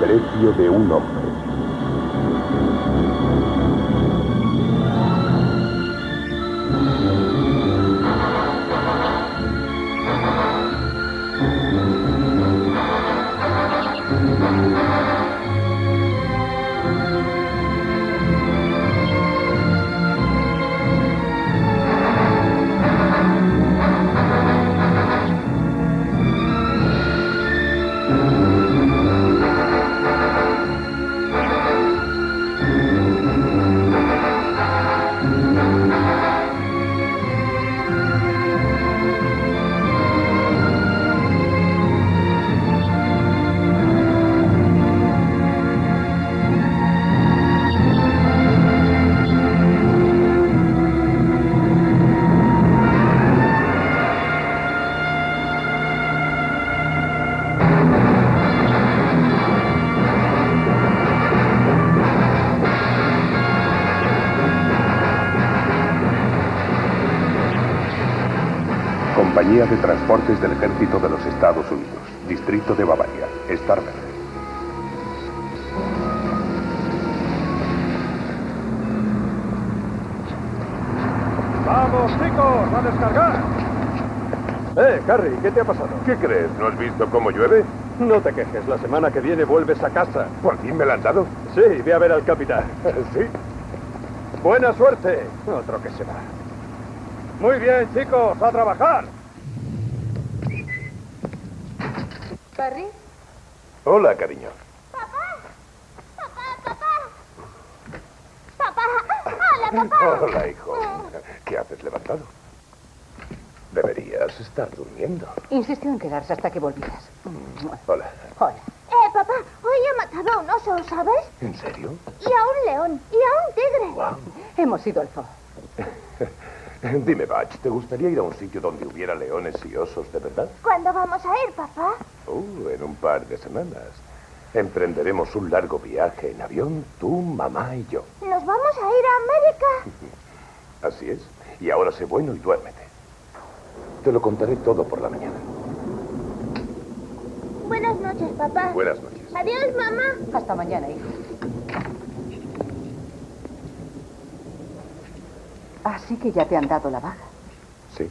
precio de un hombre. Compañía de Transportes del Ejército de los Estados Unidos, Distrito de Bavaria, Starberg. ¡Vamos, chicos, a descargar! Harry, ¿qué te ha pasado? ¿Qué crees? ¿No has visto cómo llueve? No te quejes, la semana que viene vuelves a casa. ¿Por fin me la han dado? Sí, ve a ver al capitán. ¿Sí? ¡Buena suerte! Otro que se va. Muy bien, chicos, a trabajar. ¿Barry? Hola, cariño. ¡Papá! ¡Papá, papá! ¡Papá! ¡Hola, papá! Hola, hijo. ¿Qué haces levantado? Deberías estar durmiendo. Insistió en quedarse hasta que volvieras. Hola. Hola. Papá, hoy he matado a un oso, ¿sabes? ¿En serio? Y a un león, y a un tigre. Wow. Hemos ido al zoo. Dime, Batch, ¿te gustaría ir a un sitio donde hubiera leones y osos de verdad? ¿Cuándo vamos a ir, papá? En un par de semanas. Emprenderemos un largo viaje en avión, tú, mamá y yo. ¿Nos vamos a ir a América? Así es. Y ahora sé bueno y duérmete. Te lo contaré todo por la mañana. Buenas noches, papá. Buenas noches. Adiós, mamá. Hasta mañana, hijo. Así que ya te han dado la baja. Sí.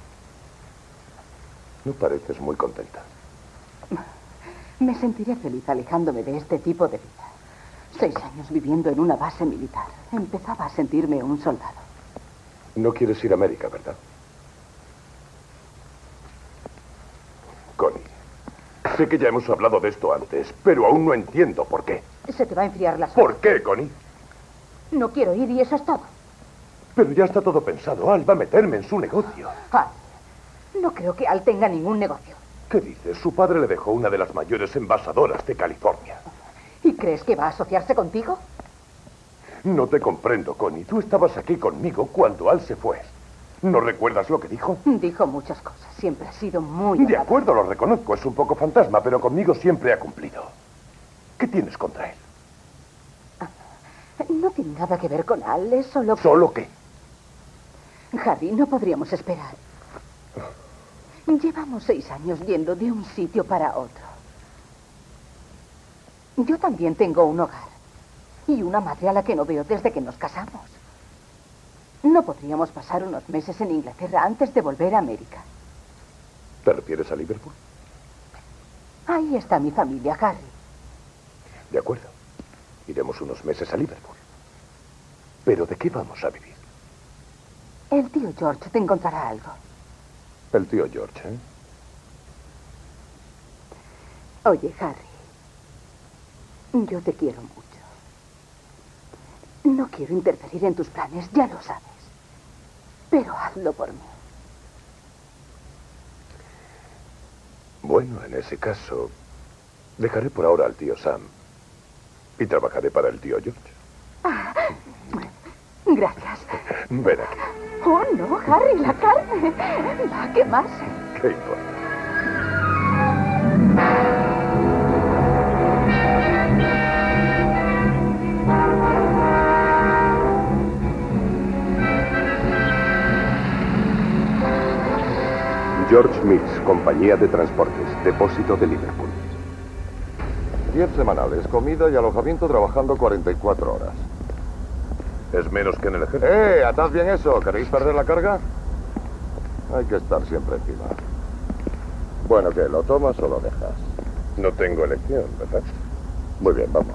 No pareces muy contenta. Me sentiré feliz alejándome de este tipo de vida. 6 años viviendo en una base militar. Empezaba a sentirme un soldado. No quieres ir a América, ¿verdad? Connie, sé que ya hemos hablado de esto antes, pero aún no entiendo por qué. Se te va a enfriar la ¿Por qué, Connie? No quiero ir y eso es todo. Pero ya está todo pensado. Al va a meterme en su negocio. Al, no creo que Al tenga ningún negocio. ¿Qué dices? Su padre le dejó una de las mayores envasadoras de California. ¿Y crees que va a asociarse contigo? No te comprendo, Connie. Tú estabas aquí conmigo cuando Al se fue. ¿No recuerdas lo que dijo? Dijo muchas cosas. Siempre ha sido muy... De acuerdo, lo reconozco. Es un poco fantasma, pero conmigo siempre ha cumplido. ¿Qué tienes contra él? No tiene nada que ver con Al, es solo... ¿Solo qué? Harry, no podríamos esperar. Llevamos 6 años yendo de un sitio para otro. Yo también tengo un hogar. Y una madre a la que no veo desde que nos casamos. No podríamos pasar unos meses en Inglaterra antes de volver a América. ¿Te refieres a Liverpool? Ahí está mi familia, Harry. De acuerdo. Iremos unos meses a Liverpool. ¿Pero de qué vamos a vivir? El tío George te encontrará algo. El tío George, ¿eh? Oye, Harry. Yo te quiero mucho. No quiero interferir en tus planes, ya lo sabes. Pero hazlo por mí. Bueno, en ese caso, dejaré por ahora al tío Sam y trabajaré para el tío George. Gracias. Ven aquí. Oh, no, Harry, la carne. Va, ¿qué más? ¿Qué importa? George Mills, Compañía de Transportes, Depósito de Liverpool. 10 semanales, comida y alojamiento trabajando 44 horas. Es menos que en el ejército. Atad bien eso. ¿Queréis perder la carga? Hay que estar siempre encima. Bueno, ¿qué? ¿Lo tomas o lo dejas? No tengo elección, ¿verdad? Muy bien, vamos.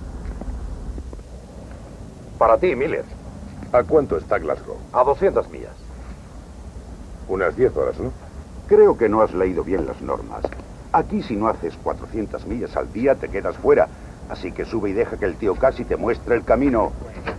Para ti, Miller. ¿A cuánto está Glasgow? A 200 millas. Unas 10 horas, ¿no? Creo que no has leído bien las normas. Aquí si no haces 400 millas al día te quedas fuera. Así que sube y deja que el tío Casi te muestre el camino.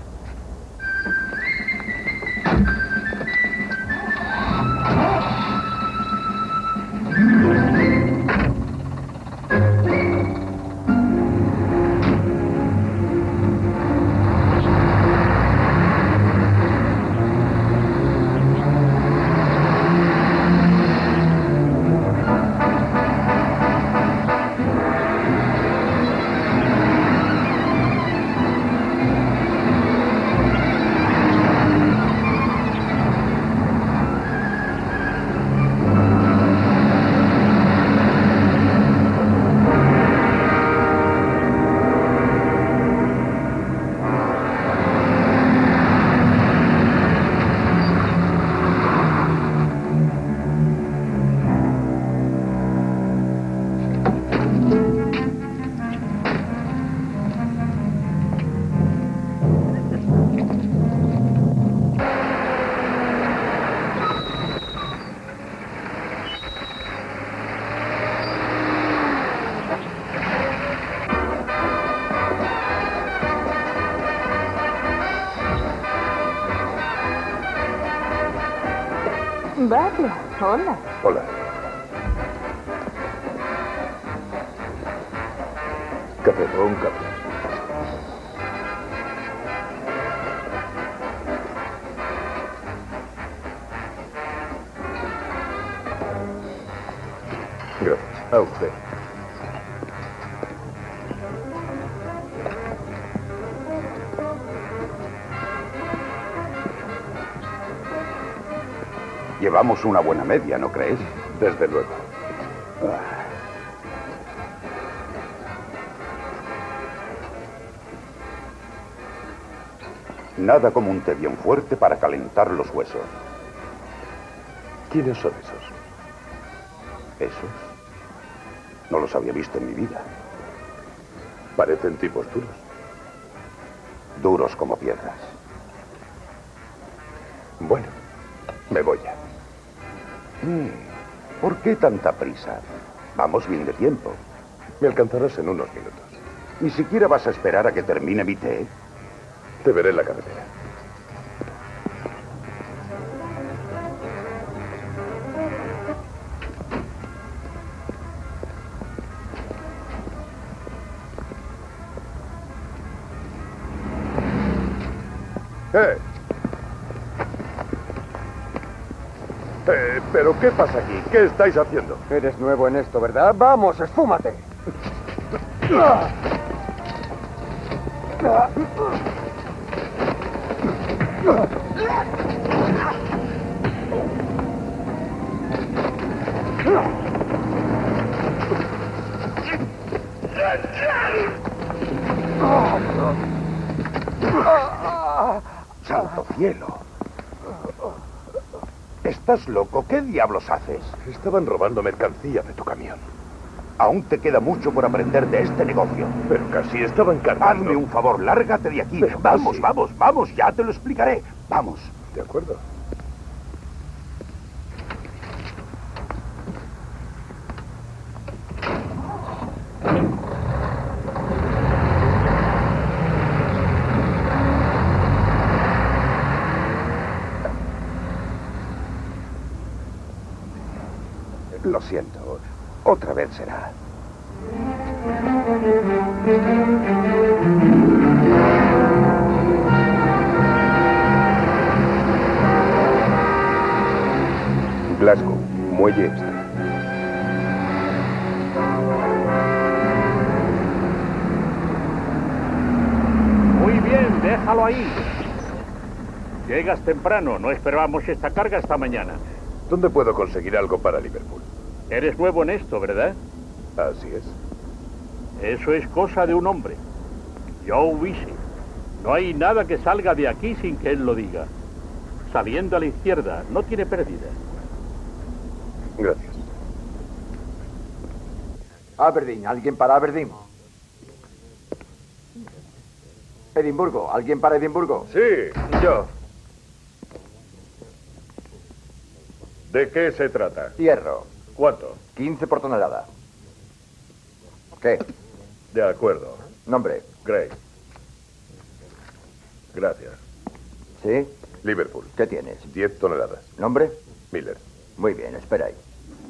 Vaya, hola. Hola. Café, un café. Gracias. A usted. Llevamos una buena media, ¿no crees? Desde luego. Nada como un té bien fuerte para calentar los huesos. ¿Quiénes son esos? ¿Esos? No los había visto en mi vida. Parecen tipos duros. Duros como piedras. Bueno, me voy ya. ¿Por qué tanta prisa? Vamos bien de tiempo. Me alcanzarás en unos minutos. ¿Ni siquiera vas a esperar a que termine mi té? Te veré en la carretera. ¿Pero qué pasa aquí? ¿Qué estáis haciendo? Eres nuevo en esto, ¿verdad? ¡Vamos, esfúmate! ¡Santo cielo! ¿Estás loco? ¿Qué diablos haces? Estaban robando mercancía de tu camión. Aún te queda mucho por aprender de este negocio. Pero casi estaban cargando. Hazme un favor, lárgate de aquí. Pero Vamos, casi. vamos, ya te lo explicaré. Vamos. De acuerdo. Lo siento. Otra vez será. Glasgow, muelle extra. Muy bien, déjalo ahí. Llegas temprano, no esperábamos esta carga esta mañana. ¿Dónde puedo conseguir algo para Liverpool? Eres nuevo en esto, ¿verdad? Así es. Eso es cosa de un hombre. Joe Veazey. No hay nada que salga de aquí sin que él lo diga. Saliendo a la izquierda, no tiene pérdida. Gracias. Aberdeen, ¿alguien para Aberdeen? Edimburgo, ¿alguien para Edimburgo? Sí, yo. ¿De qué se trata? Hierro, ¿Cuánto? 15 por tonelada. ¿Qué? De acuerdo. Nombre. Gray. Gracias. ¿Sí? Liverpool. ¿Qué tienes? 10 toneladas. ¿Nombre? Miller. Muy bien, espera ahí.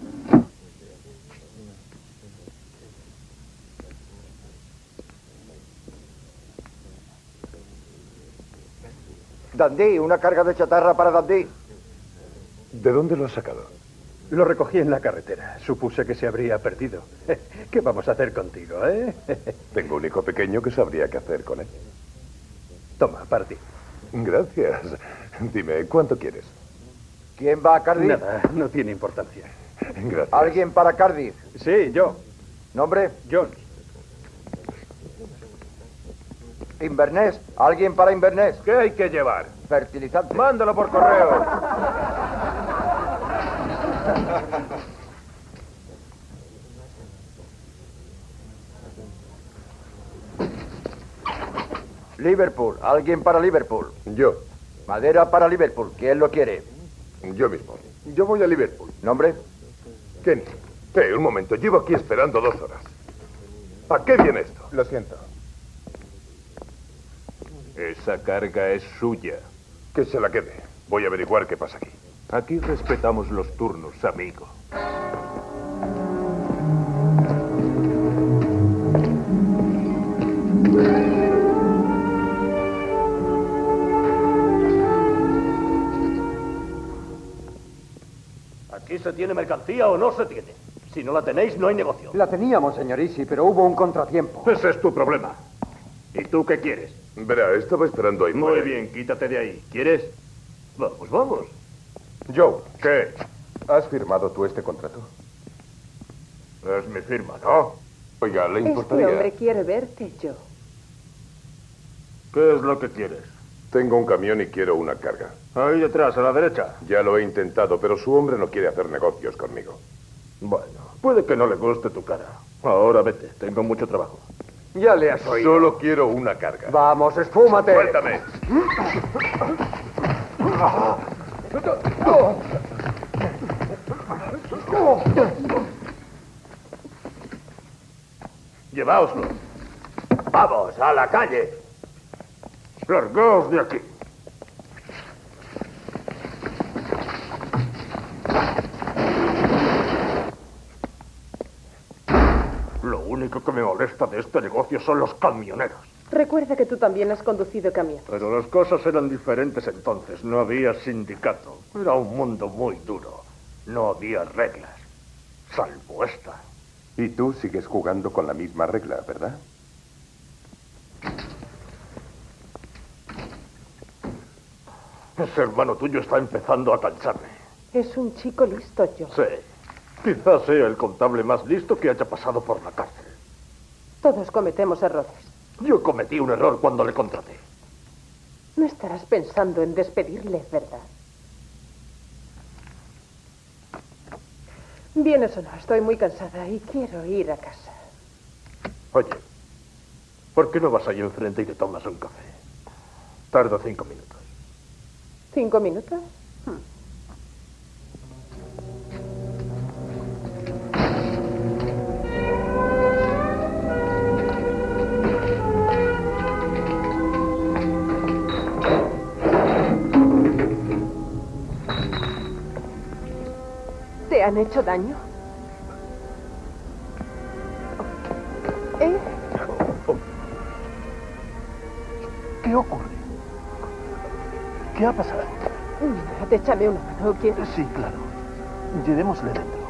Dundee, una carga de chatarra para Dundee. ¿De dónde lo has sacado? Lo recogí en la carretera. Supuse que se habría perdido. ¿Qué vamos a hacer contigo, eh? Tengo un hijo pequeño que sabría qué hacer con él. Toma, para ti. Gracias. Dime, ¿cuánto quieres? ¿Quién va a Cardiff? Nada, no tiene importancia. Gracias. ¿Alguien para Cardiff? Sí, yo. ¿Nombre? Jones. Inverness. ¿Alguien para Inverness? ¿Qué hay que llevar? Fertilizante. Mándalo por correo. Liverpool. ¿Alguien para Liverpool? Yo. Madera para Liverpool. ¿Quién lo quiere? Yo mismo. Yo voy a Liverpool. ¿Nombre? Kenny. Un momento. Llevo aquí esperando 2 horas. ¿A qué viene esto? Lo siento. Esa carga es suya. Que se la quede. Voy a averiguar qué pasa aquí. Aquí respetamos los turnos, amigo. ¿Aquí se tiene mercancía o no se tiene? Si no la tenéis, no hay negocio. La teníamos, señor Easy, pero hubo un contratiempo. Ese es tu problema. ¿Y tú qué quieres? Verá, estaba esperando ahí. Muy bien, quítate de ahí. ¿Quieres? Vamos, vamos. Joe, ¿Qué? ¿has firmado tú este contrato? Es mi firma, ¿no? Oiga, ¿le Este importaría? hombre quiere verte, Joe. ¿Qué es lo que quieres? Tengo un camión y quiero una carga. Ahí detrás, a la derecha. Ya lo he intentado, pero su hombre no quiere hacer negocios conmigo. Bueno, puede que no le guste tu cara. Ahora vete, tengo mucho trabajo. Ya le has oído. Solo quiero una carga. Vamos, esfúmate. Suéltame. Lleváoslo. Vamos, a la calle. Largaos de aquí. Lo único que me molesta de este negocio son los camioneros. Recuerda que tú también has conducido camión. Pero las cosas eran diferentes entonces. No había sindicato. Era un mundo muy duro. No había reglas. Salvo esta. Y tú sigues jugando con la misma regla, ¿verdad? Ese hermano tuyo está empezando a cansarme. Es un chico listo, Joe. Sí. Quizás sea el contable más listo que haya pasado por la cárcel. Todos cometemos errores. Yo cometí un error cuando le contraté. No estarás pensando en despedirle, ¿verdad? Vienes o no, estoy muy cansada y quiero ir a casa. Oye, ¿por qué no vas ahí enfrente y te tomas un café? Tardo 5 minutos. ¿5 minutos? ¿Te han hecho daño? ¿Eh? ¿Qué ocurre? ¿Qué ha pasado? Mira, échame una mano, ¿quieres? Sí, claro. Llevémosle dentro.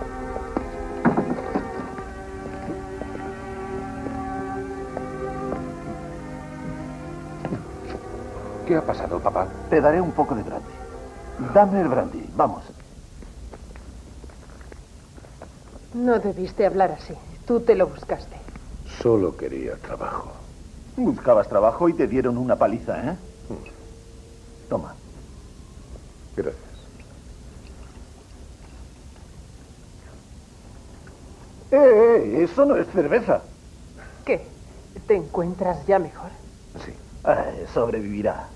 ¿Qué ha pasado, papá? Te daré un poco de brandy. Dame el brandy, vamos. No debiste hablar así. Tú te lo buscaste. Solo quería trabajo. Buscabas trabajo y te dieron una paliza, ¿eh? Toma. Gracias. Eso no es cerveza. ¿Qué? ¿Te encuentras ya mejor? Sí. Sobrevivirá.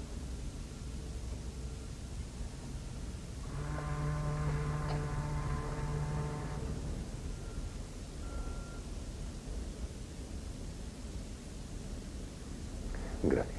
Gracias.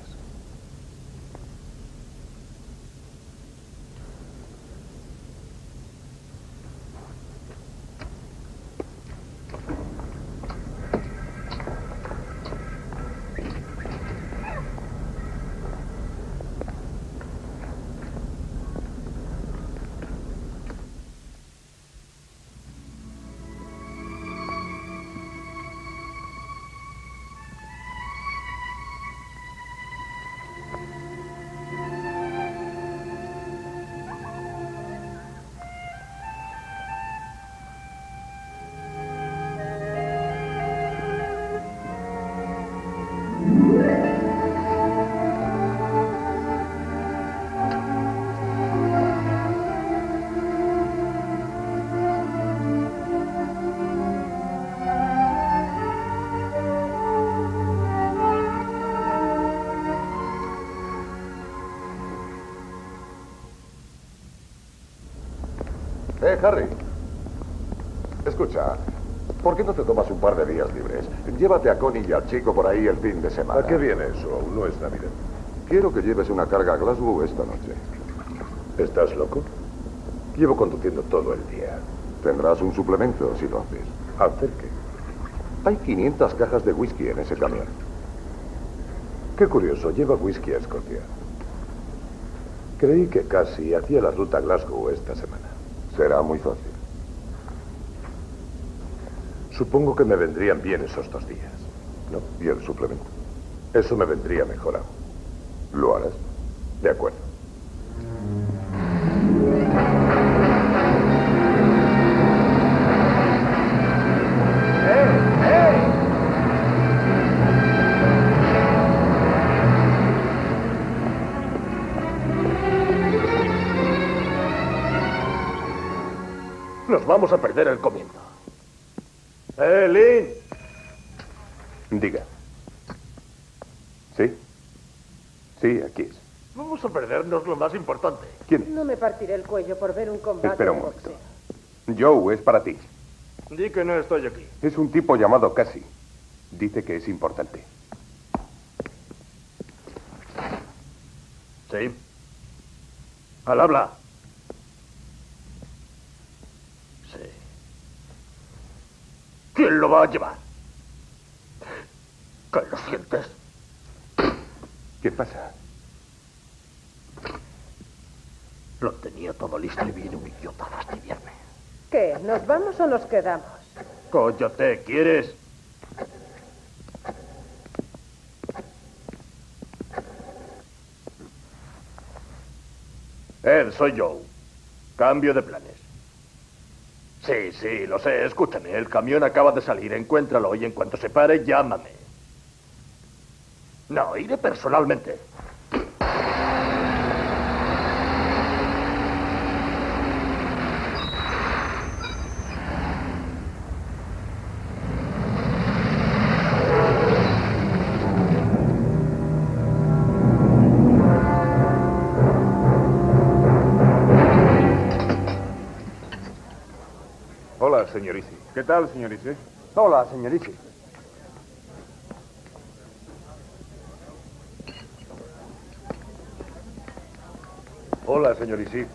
Harry. Escucha, ¿por qué no te tomas un par de días libres? Llévate a Connie y al chico por ahí el fin de semana. ¿A qué viene eso? Aún no es Navidad. Quiero que lleves una carga a Glasgow esta noche. ¿Estás loco? Llevo conduciendo todo el día. Tendrás un suplemento si lo haces. ¿Hacer qué? Hay 500 cajas de whisky en ese camión. Qué curioso, lleva whisky a Escocia. Creí que casi hacía la ruta a Glasgow esta semana. Será muy fácil. Supongo que me vendrían bien esos 2 días, ¿no? ¿Y el suplemento? Eso me vendría mejor aún. ¿Lo harás? De acuerdo. Nos vamos a perder el comienzo. Lynn. Diga. ¿Sí? Sí, aquí es. Vamos a perdernos lo más importante. ¿Quién? No me partiré el cuello por ver un combate Espera un de momento. boxeo. Joe, es para ti. Di que no estoy aquí. Es un tipo llamado Cassie. Dice que es importante. ¿Sí? Al habla. Sí. ¿Quién lo va a llevar? ¿Que lo sientes? ¿Qué pasa? Lo tenía todo listo y viene un idiota a fastidiarme. ¿Qué? ¿Nos vamos o nos quedamos? Cóllate, ¿quieres? Ed, soy Joe. Cambio de planes. Sí, lo sé. Escúchame, el camión acaba de salir. Encuéntralo y en cuanto se pare, llámame. No, iré personalmente. Hola, señor Easy. ¿Qué tal, señor Easy? Hola, señor Easy. Hola, señor Easy.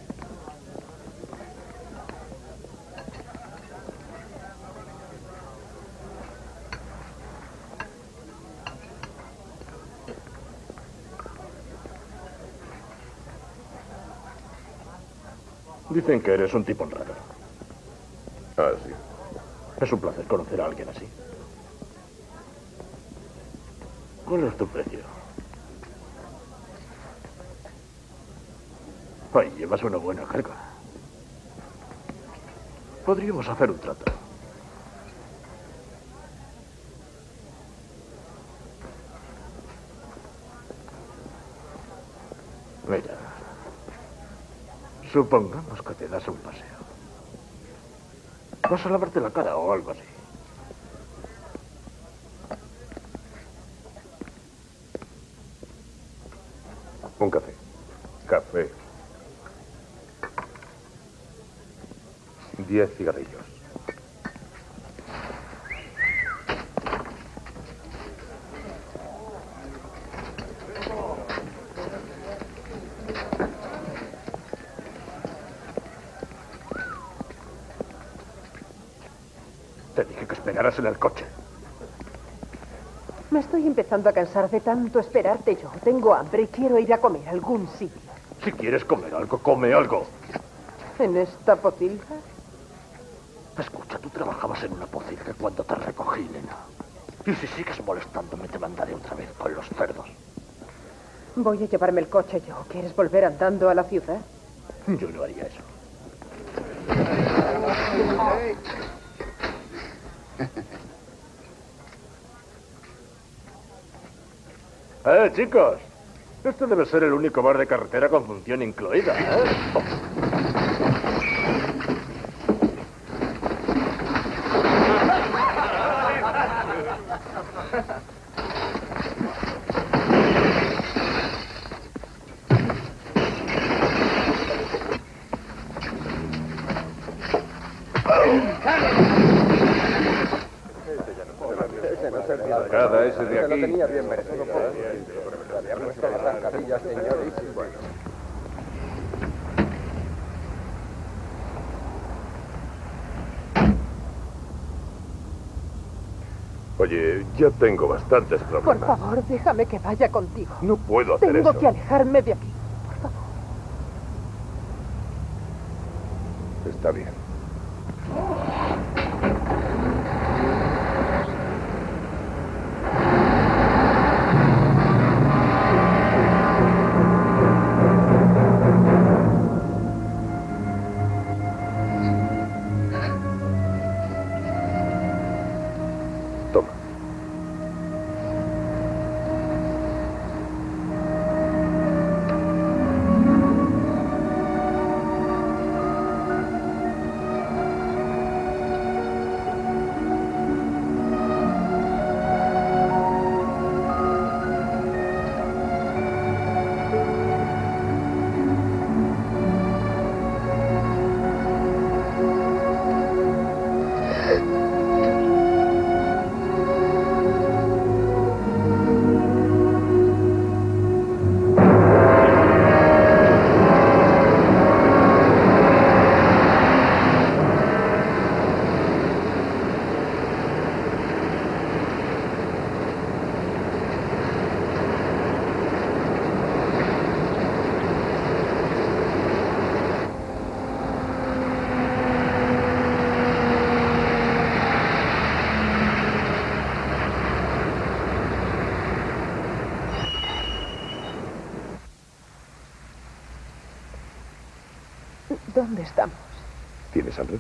Dicen que eres un tipo honrado. Ah, sí. Es un placer conocer a alguien así. ¿Cuál es tu precio? Ay, llevas una buena carga. Podríamos hacer un trato. Supongamos que te das un paseo. Vas a lavarte la cara o algo así. Un café. Café. 10 cigarrillos. Te dije que esperaras en el coche. Me estoy empezando a cansar de tanto esperarte yo. Tengo hambre y quiero ir a comer a algún sitio. Si quieres comer algo, come algo. ¿En esta pocilga? Escucha, tú trabajabas en una pocilga cuando te recogí, nena. Y si sigues molestándome, te mandaré otra vez con los cerdos. Voy a llevarme el coche yo. ¿Quieres volver andando a la ciudad? Yo no haría eso. Chicos. Este debe ser el único bar de carretera con función incluida, ¿eh? Cada ese de aquí. Lo tenía bien merecido. Había puesto las zancadillas, señor. Y bueno. Oye, ya tengo bastantes Por problemas. favor, déjame que vaya contigo. No puedo hacer Tengo eso. que alejarme de aquí. Por favor. Está bien. Toma. ¿Dónde estamos? ¿Tienes hambre?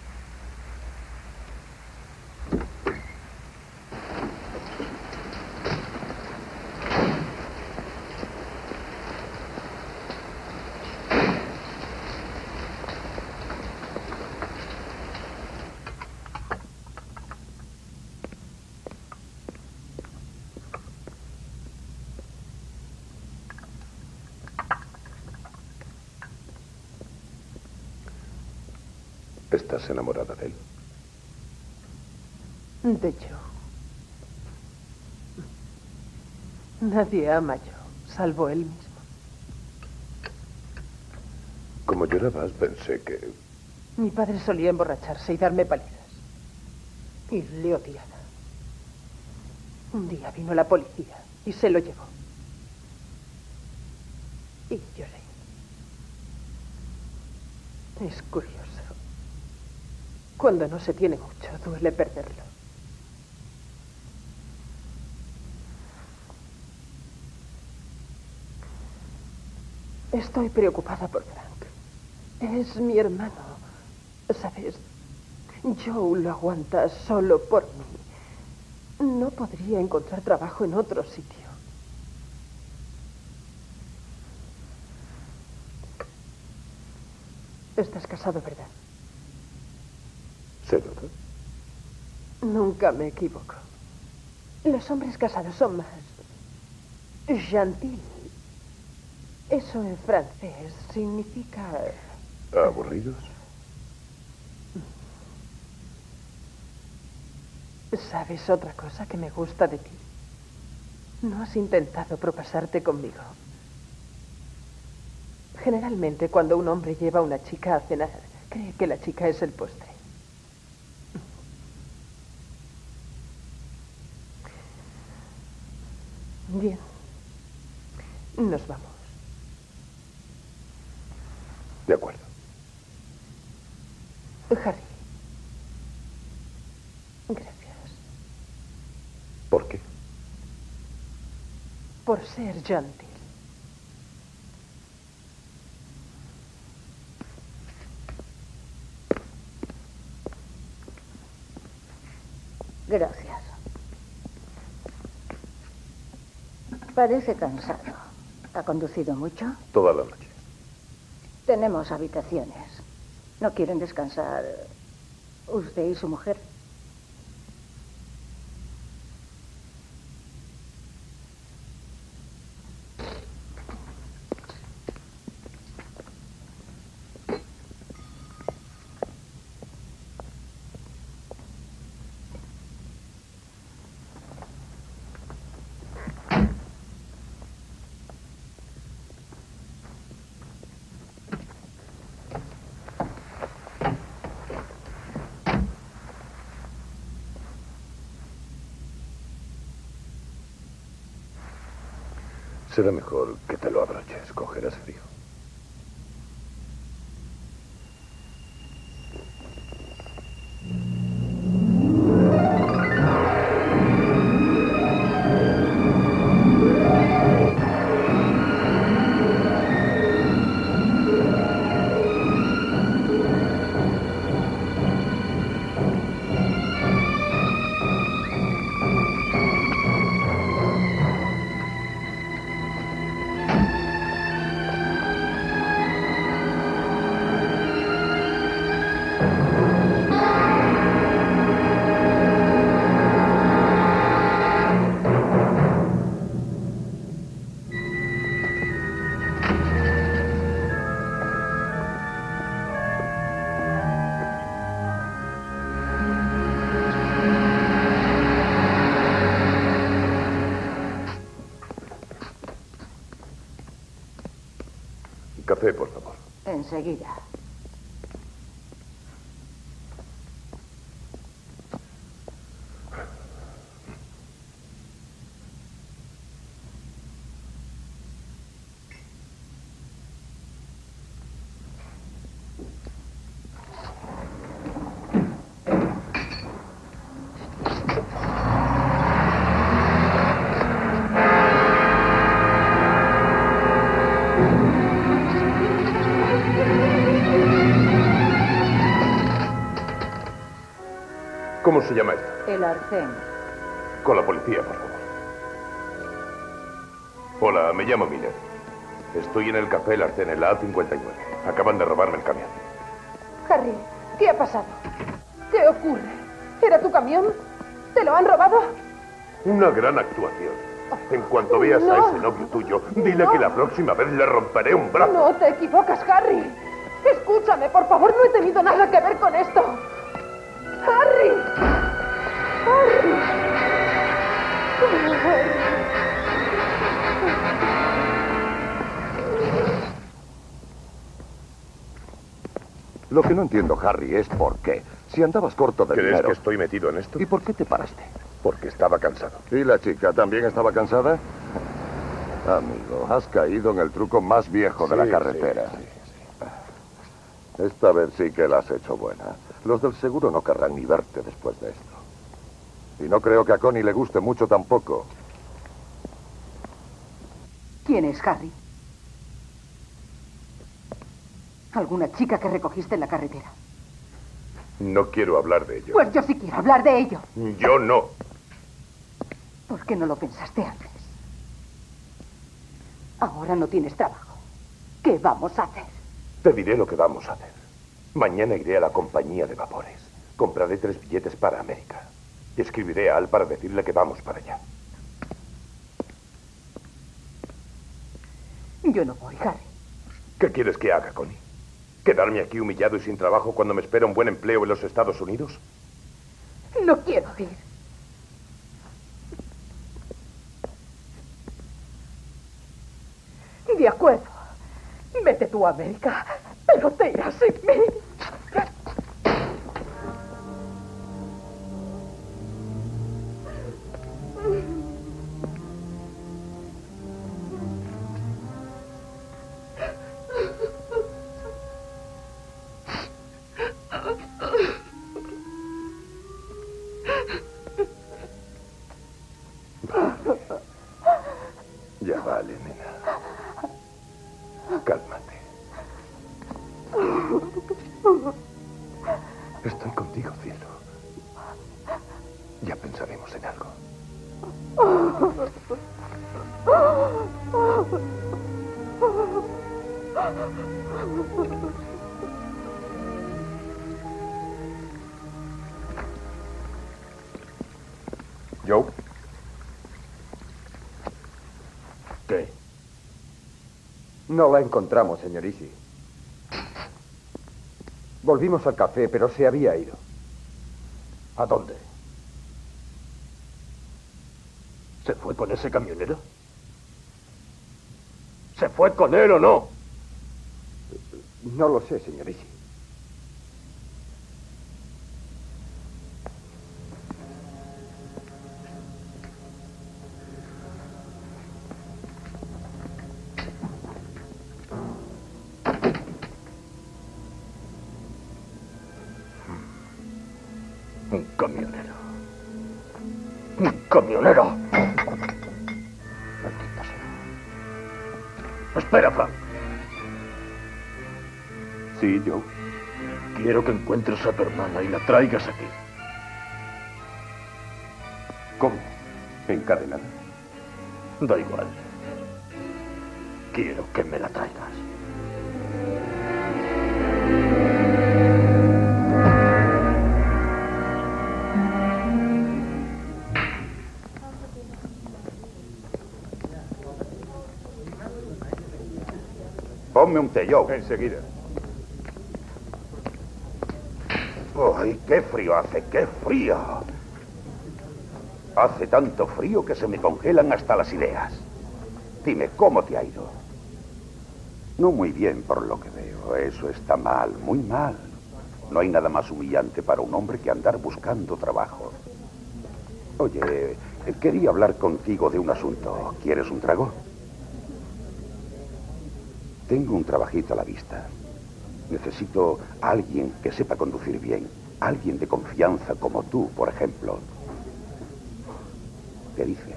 ¿Estás enamorada de él? De Joe. Nadie ama a Joe, salvo él mismo. Como llorabas, pensé que... Mi padre solía emborracharse y darme palizas. Y le odiaba. Un día vino la policía y se lo llevó. Y lloré. Es curioso. Cuando no se tiene mucho, duele perderlo. Estoy preocupada por Frank. Es mi hermano. ¿Sabes? Joe lo aguanta solo por mí. No podría encontrar trabajo en otro sitio. Estás casado, ¿verdad? ¿Se nota? Nunca me equivoco. Los hombres casados son más gentil. Eso en francés significa... ¿Aburridos? ¿Sabes otra cosa que me gusta de ti? No has intentado propasarte conmigo. Generalmente, cuando un hombre lleva a una chica a cenar, cree que la chica es el postre. Bien. Nos vamos. De acuerdo. Harry. Gracias. ¿Por qué? Por ser gentil. Gracias. Parece cansado. ¿Ha conducido mucho? Toda la noche. Tenemos habitaciones. ¿No quieren descansar usted y su mujer? Será mejor que te lo abroches, cogerás frío. Café, por favor. Enseguida. ¿Cómo se llama esto? El arcén. Con la policía, por favor. Hola, me llamo Miller. Estoy en el café El Arcén, en la A59. Acaban de robarme el camión. Harry, ¿qué ha pasado? ¿Qué ocurre? ¿Era tu camión? ¿Te lo han robado? Una gran actuación. En cuanto veas a ese novio tuyo, dile que la próxima vez le romperé un brazo. No te equivocas, Harry. Escúchame, por favor, no he tenido nada que ver con esto. ¡Harry! ¡Harry! Lo que no entiendo, Harry, es por qué. Si andabas corto de ¿Crees dinero... que estoy metido en esto? ¿Y por qué te paraste? Porque estaba cansado. ¿Y la chica también estaba cansada? Amigo, has caído en el truco más viejo de la carretera. Esta vez sí que la has hecho buena. Los del seguro no querrán ni verte después de esto. Y no creo que a Connie le guste mucho tampoco. ¿Quién es Harry? ¿Alguna chica que recogiste en la carretera? No quiero hablar de ello. Pues yo sí quiero hablar de ello. Yo no. ¿Por qué no lo pensaste antes? Ahora no tienes trabajo. ¿Qué vamos a hacer? Te diré lo que vamos a hacer. Mañana iré a la compañía de vapores. Compraré 3 billetes para América. Y escribiré a Al para decirle que vamos para allá. Yo no voy, Harry. ¿Qué quieres que haga, Connie? ¿Quedarme aquí humillado y sin trabajo cuando me espera un buen empleo en los Estados Unidos? No quiero ir. De acuerdo. Vete tú a América, pero te irás sin mí. Ya vale, nena. Cálmate. Estoy contigo, cielo. Ya pensaremos en algo. Joe. ¿Qué? No la encontramos, señor Easy. Volvimos al café, pero se había ido. ¿A dónde? ¿Se fue con ese camionero? ¿Se fue con él o no? No lo sé, señor Easy. Un camionero. ¡Un camionero! Maldita sea. Espera, Frank. Sí, Joe. Quiero que encuentres a tu hermana y la traigas aquí. ¿Cómo? ¿Encadenada? Da igual. Quiero que me la traigas. Ponme un té, Joe. Enseguida. ¡Ay, qué frío hace! ¡Qué frío! Hace tanto frío que se me congelan hasta las ideas. Dime, ¿cómo te ha ido? No muy bien, por lo que veo. Eso está mal, muy mal. No hay nada más humillante para un hombre que andar buscando trabajo. Oye, quería hablar contigo de un asunto. ¿Quieres un trago? Tengo un trabajito a la vista. Necesito a alguien que sepa conducir bien. Alguien de confianza como tú, por ejemplo. ¿Qué dices?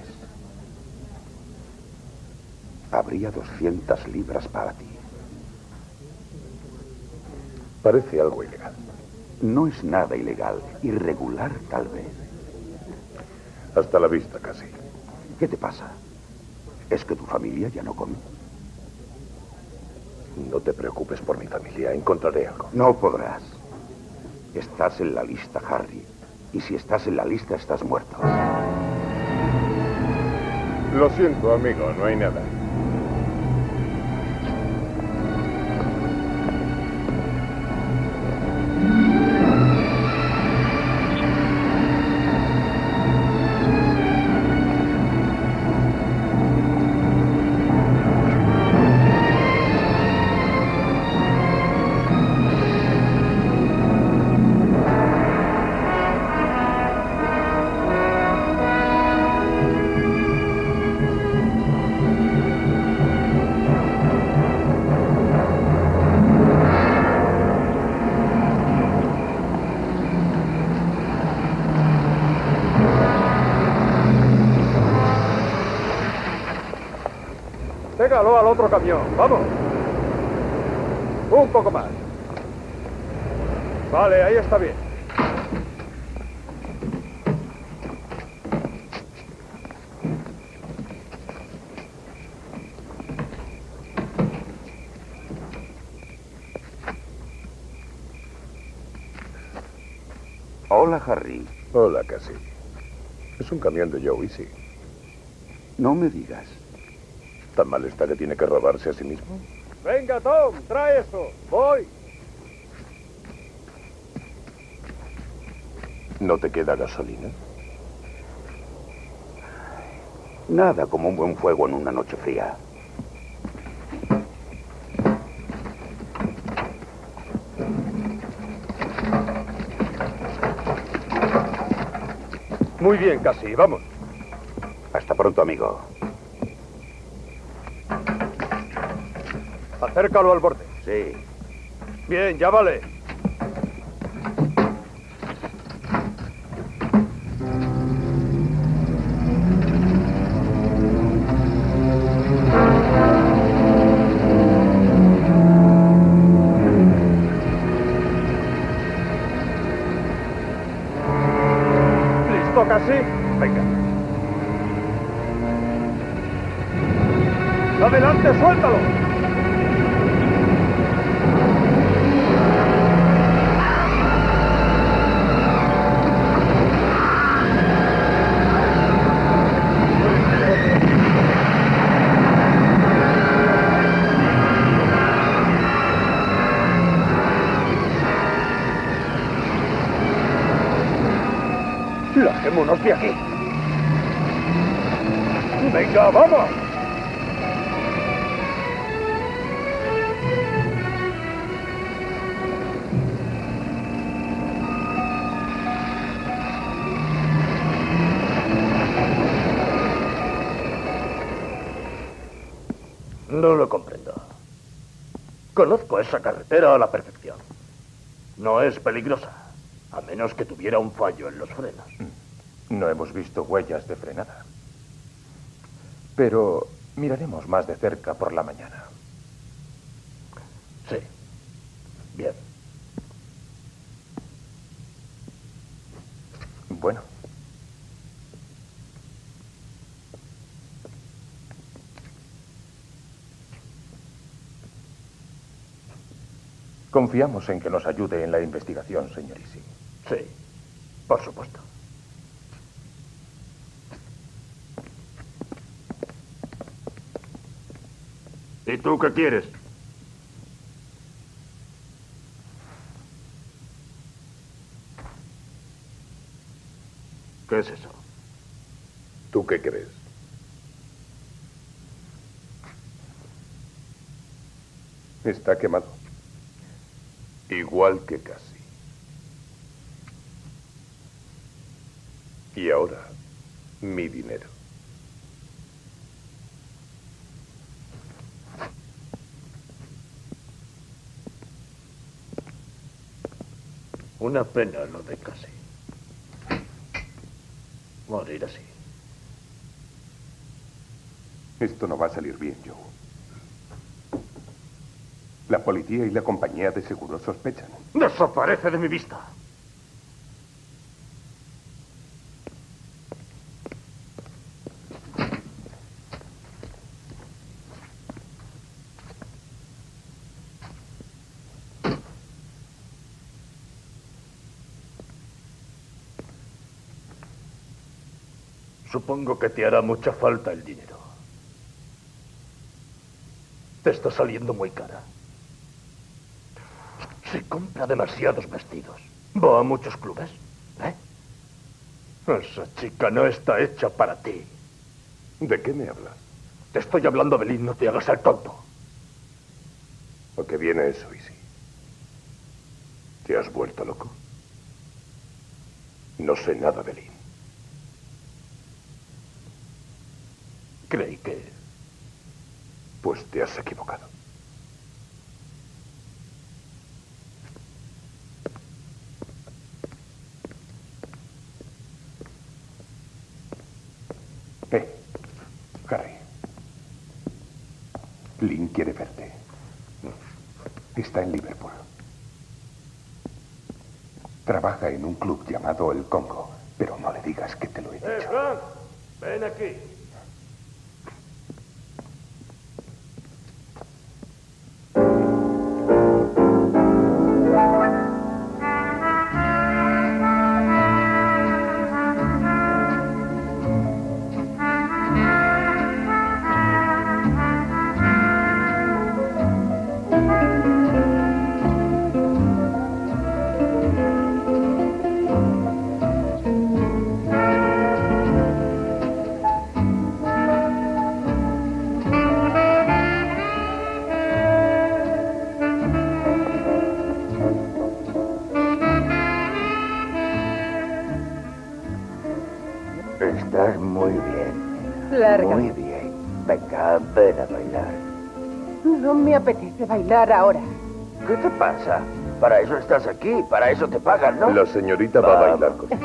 Habría 200 libras para ti. Parece algo ilegal. No es nada ilegal. Irregular, tal vez. Hasta la vista, casi. ¿Qué te pasa? ¿Es que tu familia ya no come? No te preocupes por mi familia. Encontraré algo. No podrás. Estás en la lista, Harry. Y si estás en la lista, estás muerto. Lo siento, amigo. No hay nada. Pégalo al otro camión, vamos. Un poco más. Vale, ahí está bien. Hola, Harry. Hola, Cassie. Es un camión de Joe Easy. No me digas. ¿Tan mal está que tiene que robarse a sí mismo? Venga, Tom, trae eso. Voy. ¿No te queda gasolina? Nada como un buen fuego en una noche fría. Muy bien, Cassie, vamos. Hasta pronto, amigo. Acércalo al borde. Sí. Bien, ya vale. ¿Listo, Cassie? Venga. ¡Adelante, suéltalo! ¡Larguémonos de aquí! ¡Venga, vamos! No lo comprendo. Conozco esa carretera a la perfección. No es peligrosa, a menos que tuviera un fallo en los frenos. No hemos visto huellas de frenada. Pero miraremos más de cerca por la mañana. Sí. Bien. Bueno. Confiamos en que nos ayude en la investigación, señor Easy. Sí, por supuesto. ¿Y tú qué quieres? ¿Qué es eso? ¿Tú qué crees? Está quemado. Igual que Cassie. Y ahora, mi dinero. Una pena lo de Cassie. Morir así. Esto no va a salir bien, Joe. La policía y la compañía de seguros sospechan. ¡Desaparece de mi vista! Supongo que te hará mucha falta el dinero. Te está saliendo muy cara. Se compra demasiados vestidos. Va a muchos clubes, ¿eh? Esa chica no está hecha para ti. ¿De qué me hablas? Te estoy hablando, Belín, no te hagas el tonto. ¿A qué viene eso, Easy? ¿Te has vuelto loco? No sé nada de Lynn. Creí que... Pues te has equivocado. Harry. Lynn quiere verte. Está en Liverpool. Trabaja en un club llamado El Congo, pero no le digas que te lo he dicho. Frank, ven aquí. Estás muy bien. Larga. Muy bien. Venga, ven a bailar. No me apetece bailar ahora. ¿Qué te pasa? Para eso estás aquí, para eso te pagan, ¿no? La señorita va a bailar con...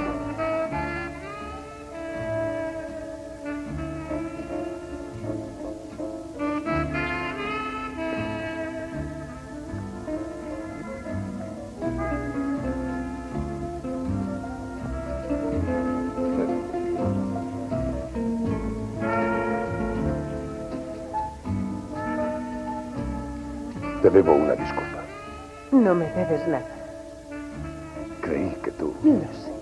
Te debo una disculpa. No me debes nada. Creí que tú... Lo sé.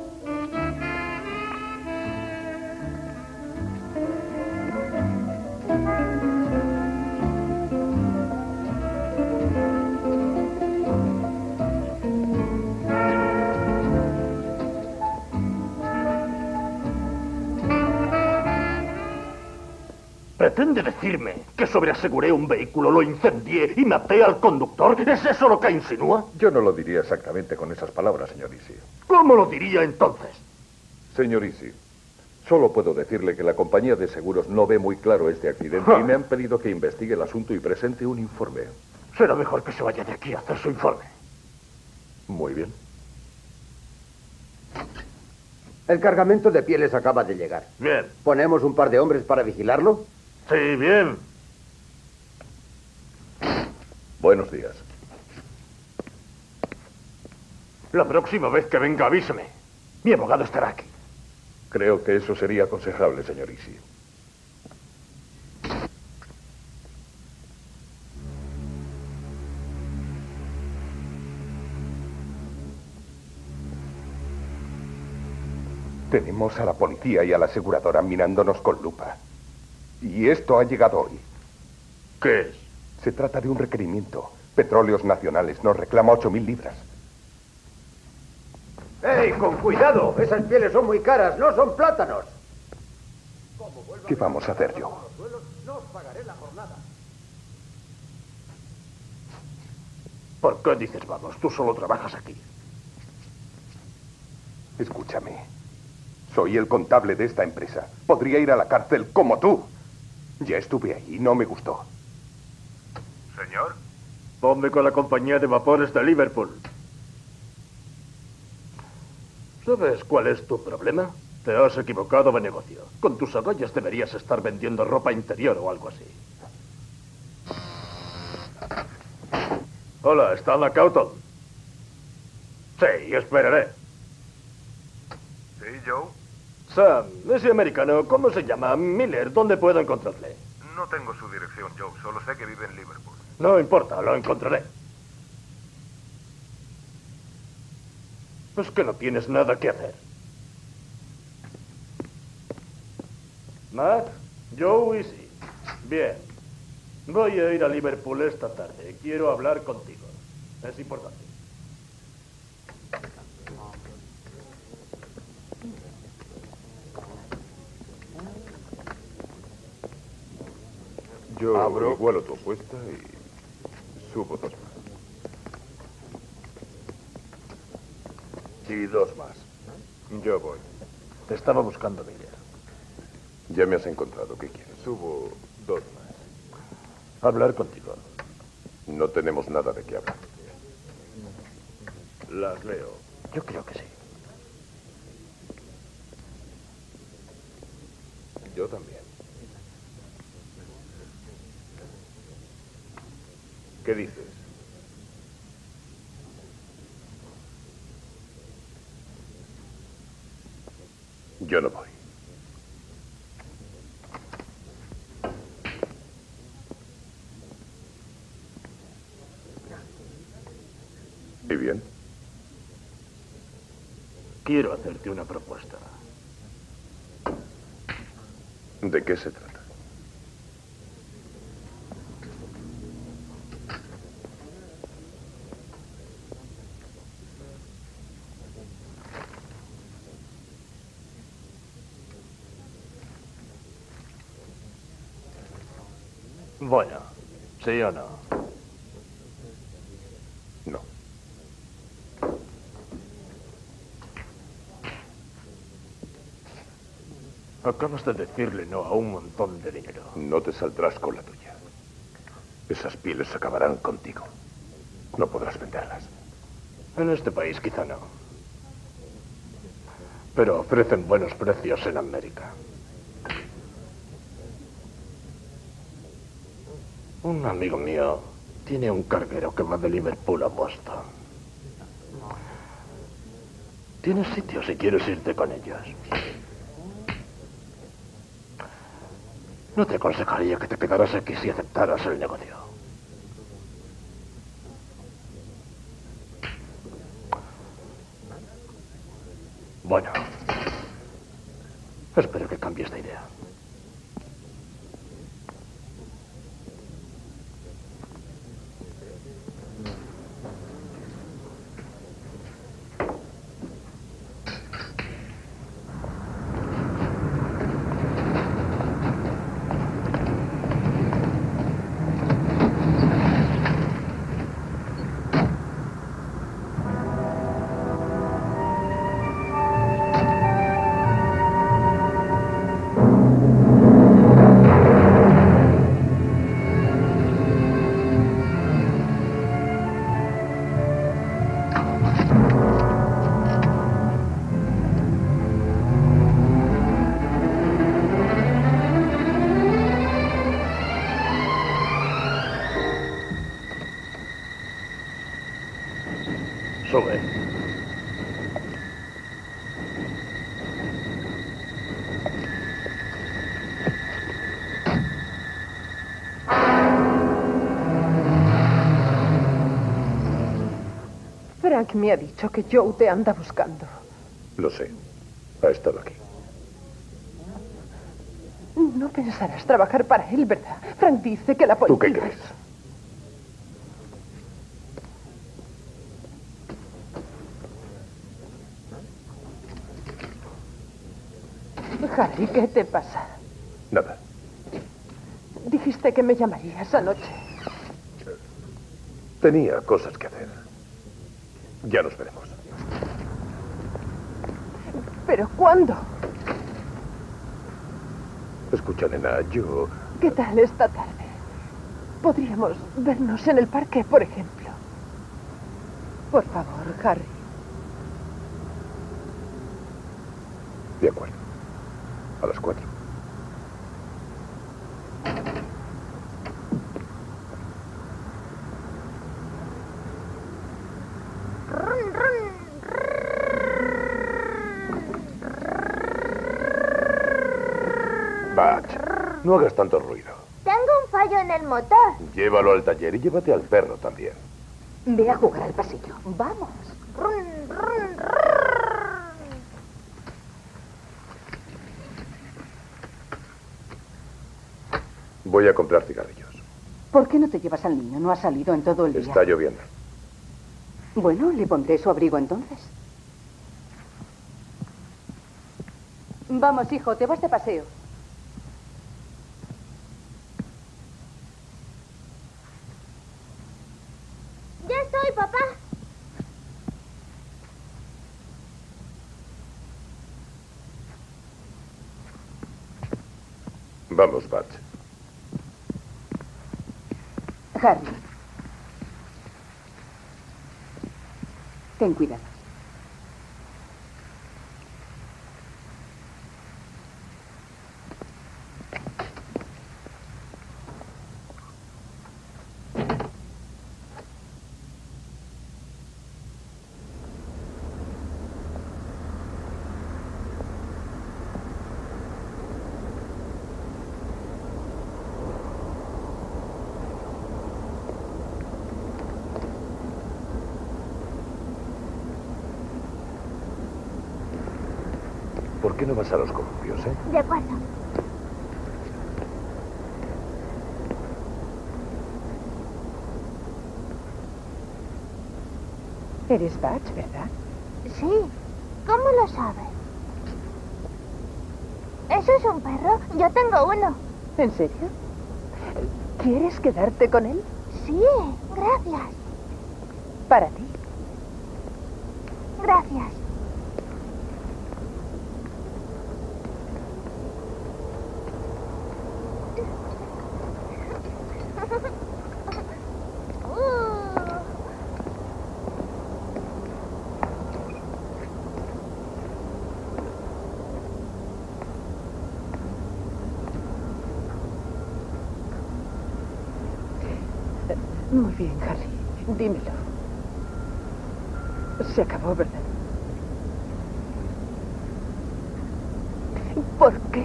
¿Pretende decirme que sobreaseguré un vehículo, lo incendié y maté al conductor? ¿Es eso lo que insinúa? Yo no lo diría exactamente con esas palabras, señor Easy. ¿Cómo lo diría entonces? Señor Easy, solo puedo decirle que la compañía de seguros no ve muy claro este accidente y me han pedido que investigue el asunto y presente un informe. Será mejor que se vaya de aquí a hacer su informe. Muy bien. El cargamento de pieles acaba de llegar. Bien. ¿Ponemos un par de hombres para vigilarlo? Sí, bien. Buenos días. La próxima vez que venga, avíseme. Mi abogado estará aquí. Creo que eso sería aconsejable, señor Easy. Tenemos a la policía y a la aseguradora mirándonos con lupa. Y esto ha llegado hoy. ¿Qué es? Se trata de un requerimiento. Petróleos Nacionales nos reclama 8.000 libras. ¡Ey, con cuidado! Esas pieles son muy caras, no son plátanos. ¿Qué vamos a hacer, Joe? No os pagaré la jornada. ¿Por qué dices vamos? Tú solo trabajas aquí. Escúchame. Soy el contable de esta empresa. Podría ir a la cárcel como tú. Ya estuve ahí y no me gustó. Señor. Ponme con la compañía de vapores de Liverpool. ¿Sabes cuál es tu problema? Te has equivocado de negocio. Con tus agallas deberías estar vendiendo ropa interior o algo así. Hola, ¿está la Cauton? Sí, esperaré. Sí, Joe. Sam, ese americano, ¿cómo se llama? Miller, ¿dónde puedo encontrarle? No tengo su dirección, Joe. Solo sé que vive en Liverpool. No importa, lo encontraré. Es que no tienes nada que hacer. Matt, Joe y sí. Bien. Voy a ir a Liverpool esta tarde. Quiero hablar contigo. Es importante. Yo Abro. igualo tu apuesta y subo 2 más. Y 2 más. Yo voy. Te estaba buscando, Miller. Ya me has encontrado. ¿Qué quieres? Subo 2 más. Hablar contigo. No tenemos nada de qué hablar. Las leo. Yo creo que sí. Yo también. ¿Qué dices? Yo no voy. ¿Y bien? Quiero hacerte una propuesta. ¿De qué se trata? Bueno, ¿sí o no? No. Acabas de decirle no a un montón de dinero. No te saldrás con la tuya. Esas pieles acabarán contigo. No podrás venderlas. En este país quizá no. Pero ofrecen buenos precios en América. Un amigo mío tiene un carguero que va de Liverpool a Boston. Tienes sitio si quieres irte con ellos. No te aconsejaría que te quedaras aquí si aceptaras el negocio. Bueno, espero que cambies de idea. Sube. Frank me ha dicho que Joe te anda buscando. Lo sé. Ha estado aquí. No pensarás trabajar para él, ¿verdad? Frank dice que la policía... ¿Tú qué crees? Harry, ¿qué te pasa? Nada. Dijiste que me llamarías anoche. Tenía cosas que hacer. Ya nos veremos. ¿Pero cuándo? Escucha, nena, yo... ¿Qué tal esta tarde? Podríamos vernos en el parque, por ejemplo. Por favor, Harry. De acuerdo. A las 4. Batch, no hagas tanto ruido. Tengo un fallo en el motor. Llévalo al taller y llévate al perro también. Ve a jugar al pasillo. Vamos. Voy a comprar cigarrillos. ¿Por qué no te llevas al niño? No ha salido en todo el día. Está lloviendo. Bueno, le pondré su abrigo entonces. Vamos, hijo, te vas de paseo. Ya estoy, papá. Vamos, Batch. Harry. Ten cuidado. ¿Por qué no vas a los columpios, eh? De acuerdo. Eres Batch, ¿verdad? Sí. ¿Cómo lo sabes? ¿Eso es un perro? Yo tengo uno. ¿En serio? ¿Quieres quedarte con él? Sí, gracias. Para ti. Gracias. Muy bien, Harry. Dímelo. Se acabó, ¿verdad? ¿Por qué?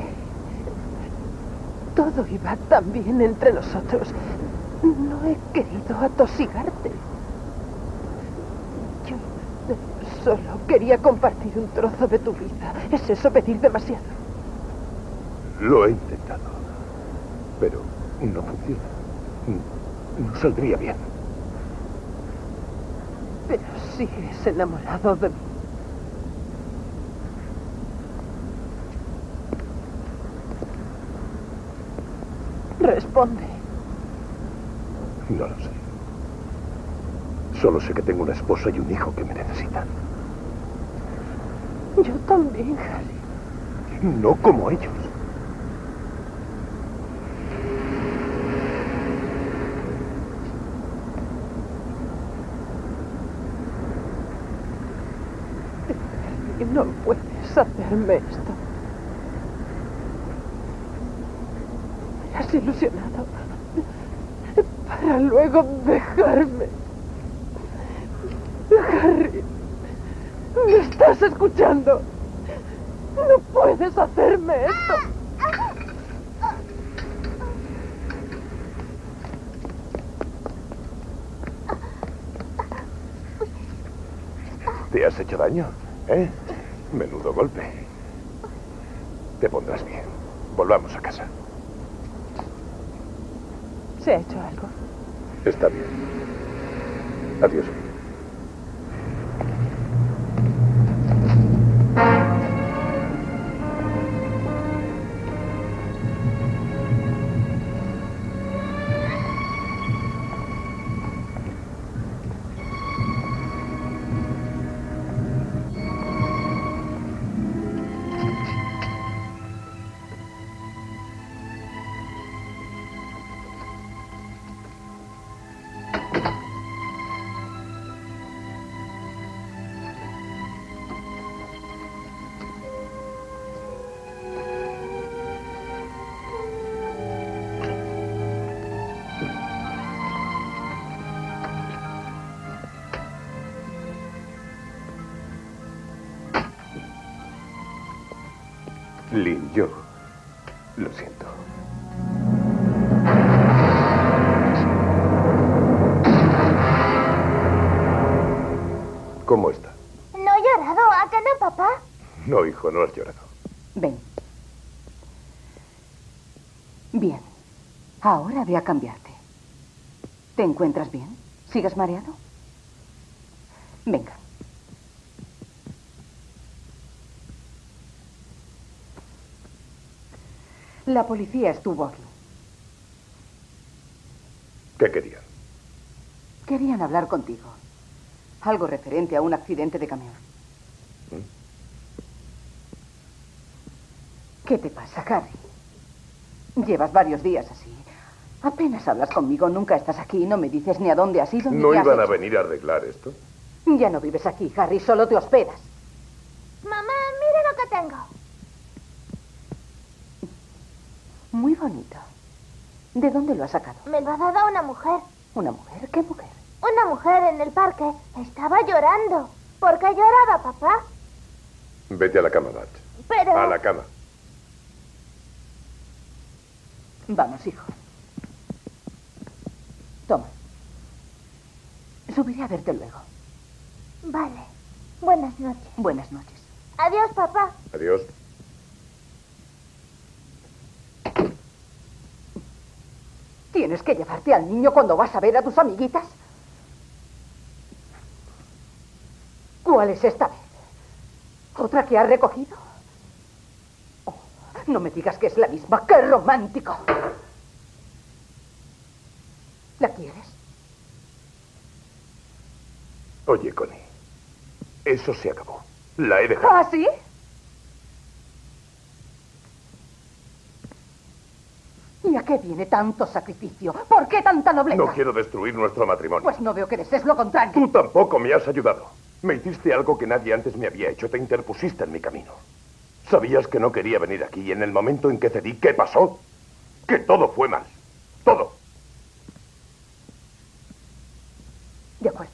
Todo iba tan bien entre nosotros. No he querido atosigarte. Yo solo quería compartir un trozo de tu vida. ¿Es eso pedir demasiado? Lo he intentado, pero no funciona. No saldría bien. Pero sigues enamorado de mí. Responde. No lo sé. Solo sé que tengo una esposa y un hijo que me necesitan. Yo también, Harry. No como ellos. No puedes hacerme esto. Me has ilusionado para luego dejarme. Harry, ¿me estás escuchando? No puedes hacerme esto. ¿Te has hecho daño? ¿Eh? Menudo golpe. Te pondrás bien. Volvamos a casa. ¿Se ha hecho algo? Está bien. Adiós. Lynn, yo lo siento. ¿Cómo está? No he llorado, ¿a que no, papá? No, hijo, no has llorado. Ven. Bien. Ahora ve a cambiarte. ¿Te encuentras bien? ¿Sigues mareado? Venga. La policía estuvo aquí. ¿Qué querían? Querían hablar contigo. Algo referente a un accidente de camión. ¿Qué te pasa, Harry? Llevas varios días así. Apenas hablas conmigo, nunca estás aquí, no me dices ni a dónde has ido ni ¿No qué has iban a hecho. venir a arreglar esto? Ya no vives aquí, Harry, solo te hospedas. Mamá, mira lo que tengo. Muy bonito. ¿De dónde lo has sacado? Me lo ha dado una mujer. ¿Una mujer? ¿Qué mujer? Una mujer en el parque. Estaba llorando. ¿Por qué lloraba, papá? Vete a la cama, Bart. Pero... A la cama. Vamos, hijo. Toma. Subiré a verte luego. Vale. Buenas noches. Buenas noches. Adiós, papá. Adiós. ¿Tienes que llevarte al niño cuando vas a ver a tus amiguitas? ¿Cuál es esta vez? ¿Otra que has recogido? Oh, no me digas que es la misma. ¡Qué romántico! ¿La quieres? Oye, Connie. Eso se acabó. La he dejado. ¿Ah, sí? ¿Y a qué viene tanto sacrificio? ¿Por qué tanta nobleza? No quiero destruir nuestro matrimonio. Pues no veo que desees lo contrario. Tú tampoco me has ayudado. Me hiciste algo que nadie antes me había hecho. Te interpusiste en mi camino. Sabías que no quería venir aquí y en el momento en que cedí, ¿qué pasó? Que todo fue mal. Todo. De acuerdo.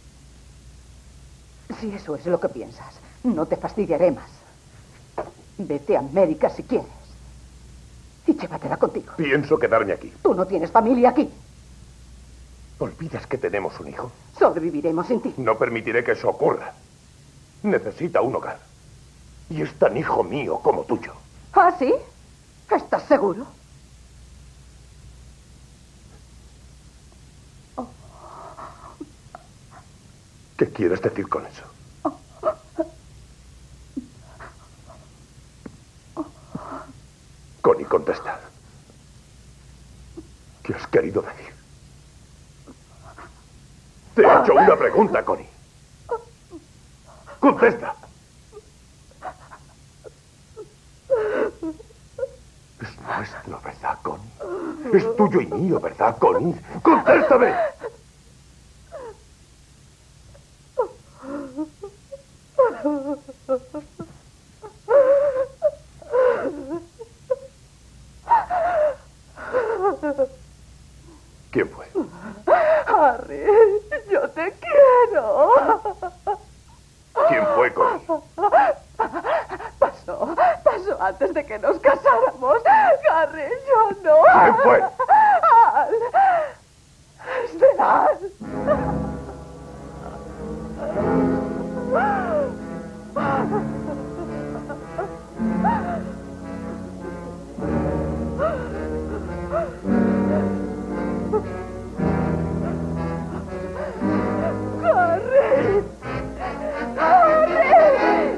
Si eso es lo que piensas, no te fastidiaré más. Vete a América si quieres. Y llévatela contigo. Pienso quedarme aquí. Tú no tienes familia aquí. ¿Olvidas que tenemos un hijo? Sobreviviremos sin ti. No permitiré que eso ocurra. Necesita un hogar. Y es tan hijo mío como tuyo. ¿Ah, sí? ¿Estás seguro? ¿Qué quieres decir con eso? Connie, contesta. ¿Qué has querido decir? Te he hecho una pregunta, Connie. Contesta. Es nuestro, ¿verdad, Connie? Es tuyo y mío, ¿verdad, Connie? ¡Contéstame! ¿Quién fue? Harry, yo te quiero. ¿Quién fue, Connie? Pasó antes de que nos casáramos. Harry, yo no. ¿Quién fue? Al. Esperad. ¡Harry! ¡Harry!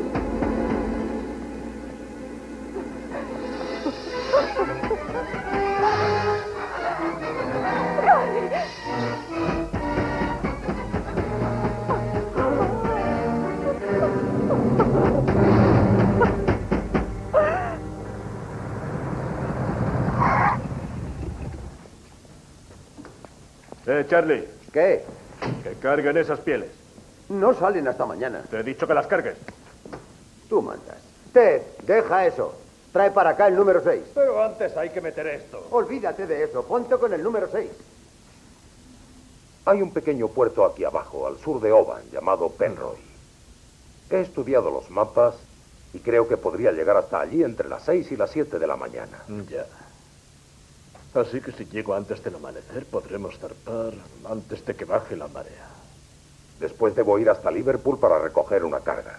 Charlie. ¿Qué? Que carguen esas pieles. No salen hasta mañana. Te he dicho que las cargues. Tú mandas. Ted, deja eso. Trae para acá el número 6. Pero antes hay que meter esto. Olvídate de eso. Ponte con el número 6. Hay un pequeño puerto aquí abajo, al sur de Oban, llamado Penroy. He estudiado los mapas y creo que podría llegar hasta allí entre las 6 y las 7 de la mañana. Ya. Así que si llego antes del amanecer, podremos zarpar antes de que baje la marea. Después debo ir hasta Liverpool para recoger una carga.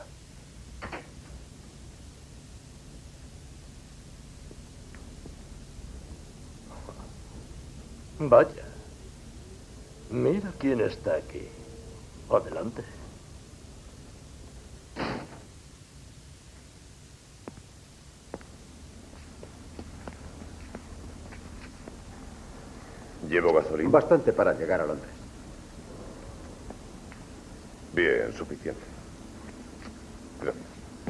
Vaya. Mira quién está aquí. Adelante. ¿Llevo gasolina? Bastante para llegar a Londres. Bien, suficiente. Gracias.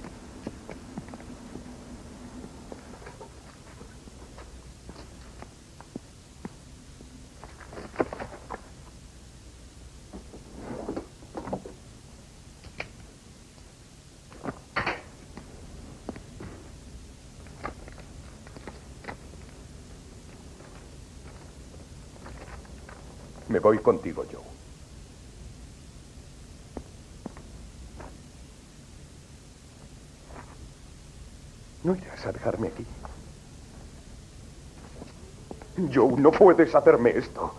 Me voy contigo, Joe. No irás a dejarme aquí. Joe, no puedes hacerme esto.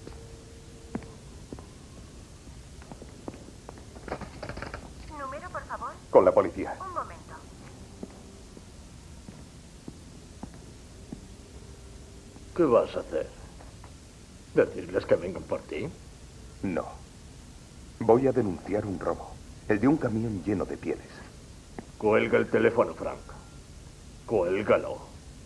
Número, por favor. Con la policía. Un momento. ¿Qué vas a hacer? ¿Decirles que vengan por ti? No. Voy a denunciar un robo. El de un camión lleno de pieles. Cuelga el teléfono, Frank. Cuélgalo.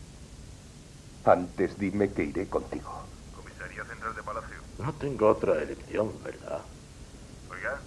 Antes dime que iré contigo. Comisaría Central de Palacio. No tengo otra elección, ¿verdad? Oiga.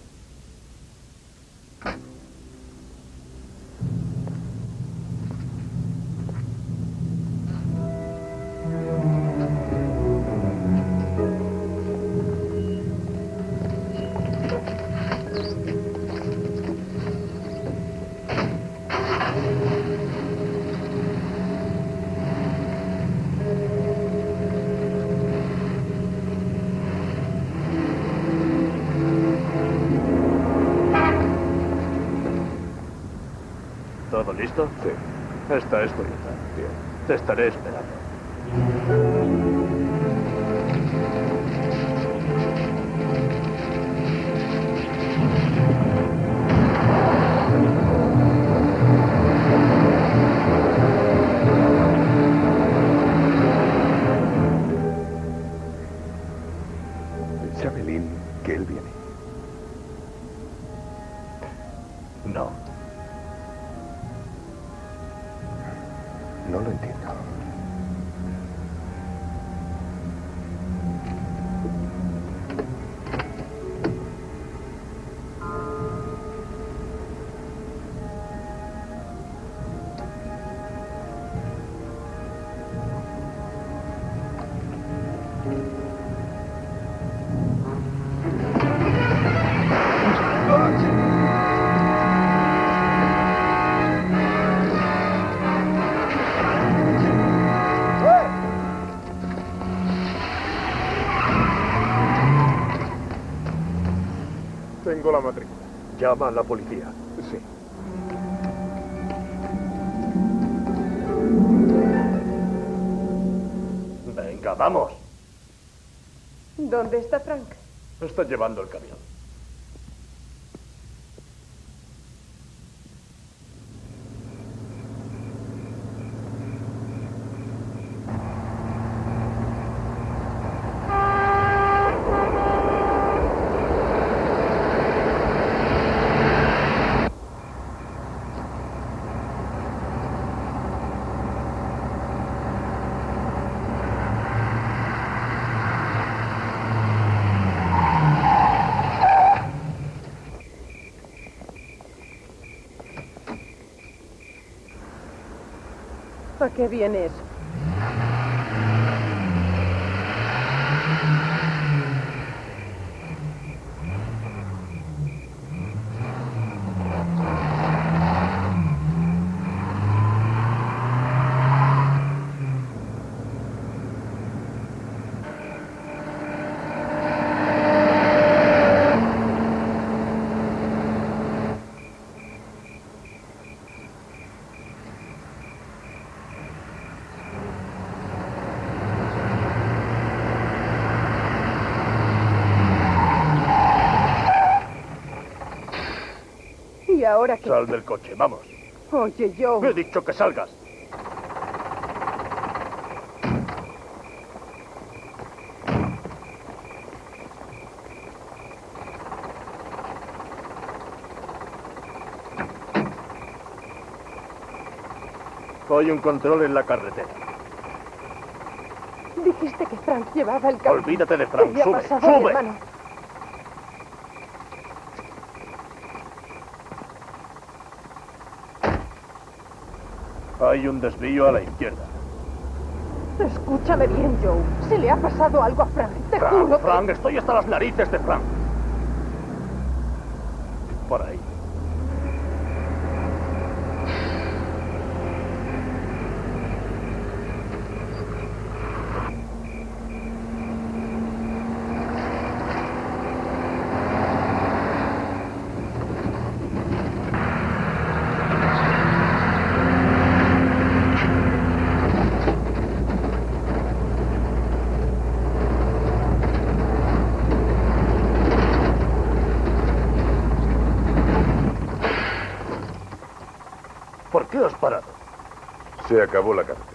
¿Todo listo? Sí. Esta es Toyota. Bien. Te estaré esperando. ¿Sabe Lynn que él viene? No. No lo entiendo. Tengo la matrícula. Llama a la policía. Sí. Venga, vamos. ¿Dónde está Frank? Está llevando el camión. ¿A qué viene eso? ¿Y ahora qué? Sal del coche, vamos. Oye, Joe. He dicho que salgas. Hay un control en la carretera. Dijiste que Frank llevaba el camión. Olvídate de Frank. ¿Qué le ha Sube, pasado a mi sube. hermano? Hay un desvío a la izquierda. Escúchame bien, Joe. Se le ha pasado algo a Frank. Te juro que... Frank, estoy hasta las narices de Frank. Por ahí. ¿Por qué has parado? Se acabó la carretera.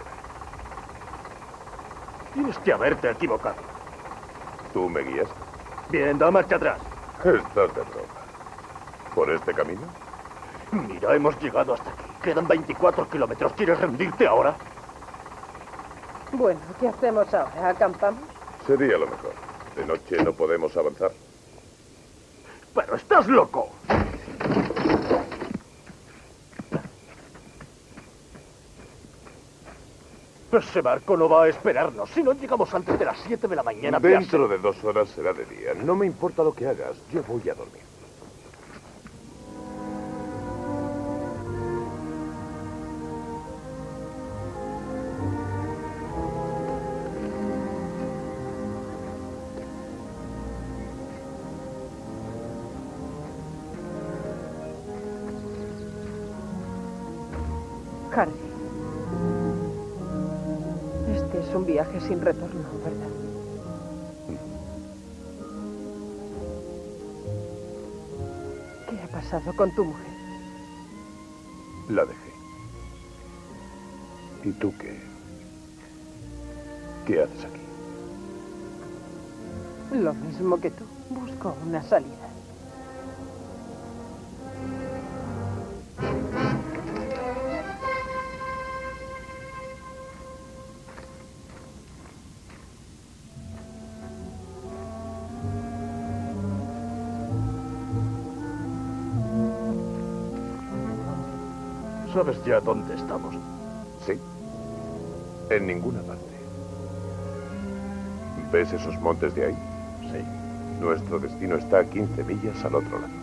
Tienes que haberte equivocado. ¿Tú me guías? Bien, da marcha atrás. Estás de broma. ¿Por este camino? Mira, hemos llegado hasta aquí. Quedan 24 kilómetros. ¿Quieres rendirte ahora? Bueno, ¿qué hacemos ahora? ¿Acampamos? Sería lo mejor. De noche no podemos avanzar. ¡Pero estás loco! Ese barco no va a esperarnos. Si no llegamos antes de las 7 de la mañana... Dentro de 2 horas será de día. No me importa lo que hagas. Yo voy a dormir. Harry. Este es un viaje sin retorno, ¿verdad? ¿Qué ha pasado con tu mujer? La dejé. ¿Y tú qué? ¿Qué haces aquí? Lo mismo que tú. Busco una salida. ¿Sabes ya dónde estamos? Sí. En ninguna parte. ¿Ves esos montes de ahí? Sí. Nuestro destino está a 15 millas al otro lado.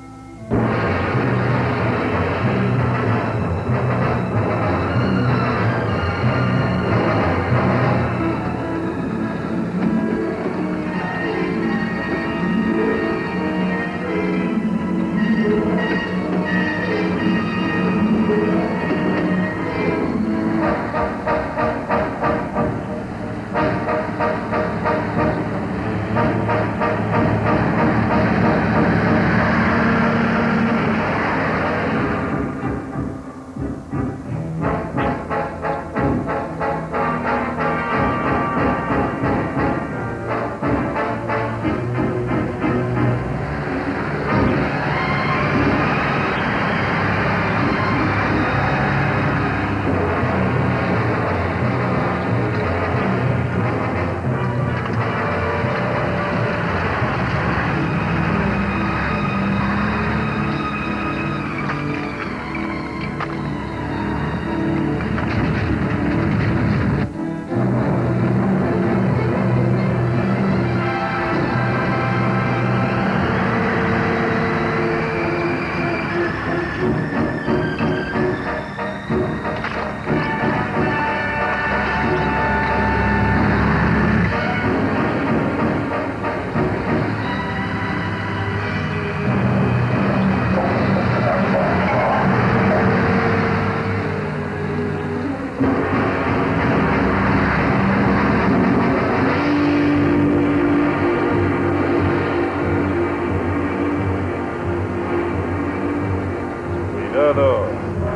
Cuidado.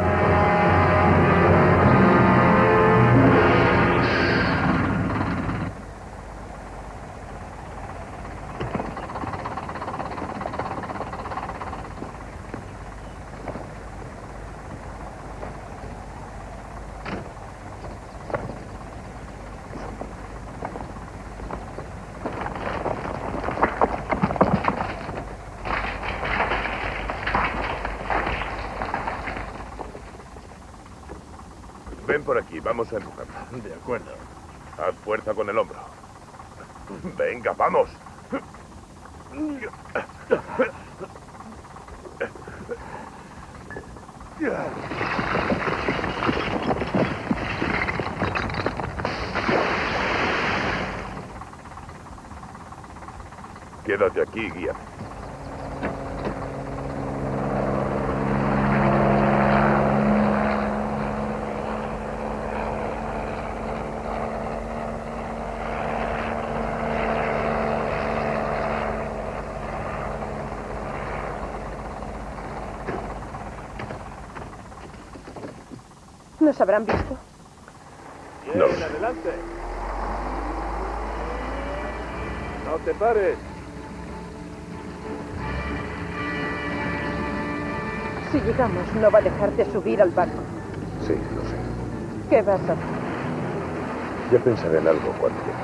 Ven por aquí, vamos a empujarla. De acuerdo. Haz fuerza con el hombro. Venga, vamos. Quédate aquí y guíame. ¿Nos habrán visto? Bien, adelante. No te pares. Si llegamos, no va a dejarte subir al barco. Sí, lo sé. ¿Qué vas a hacer? Ya pensaré en algo cuando llegue.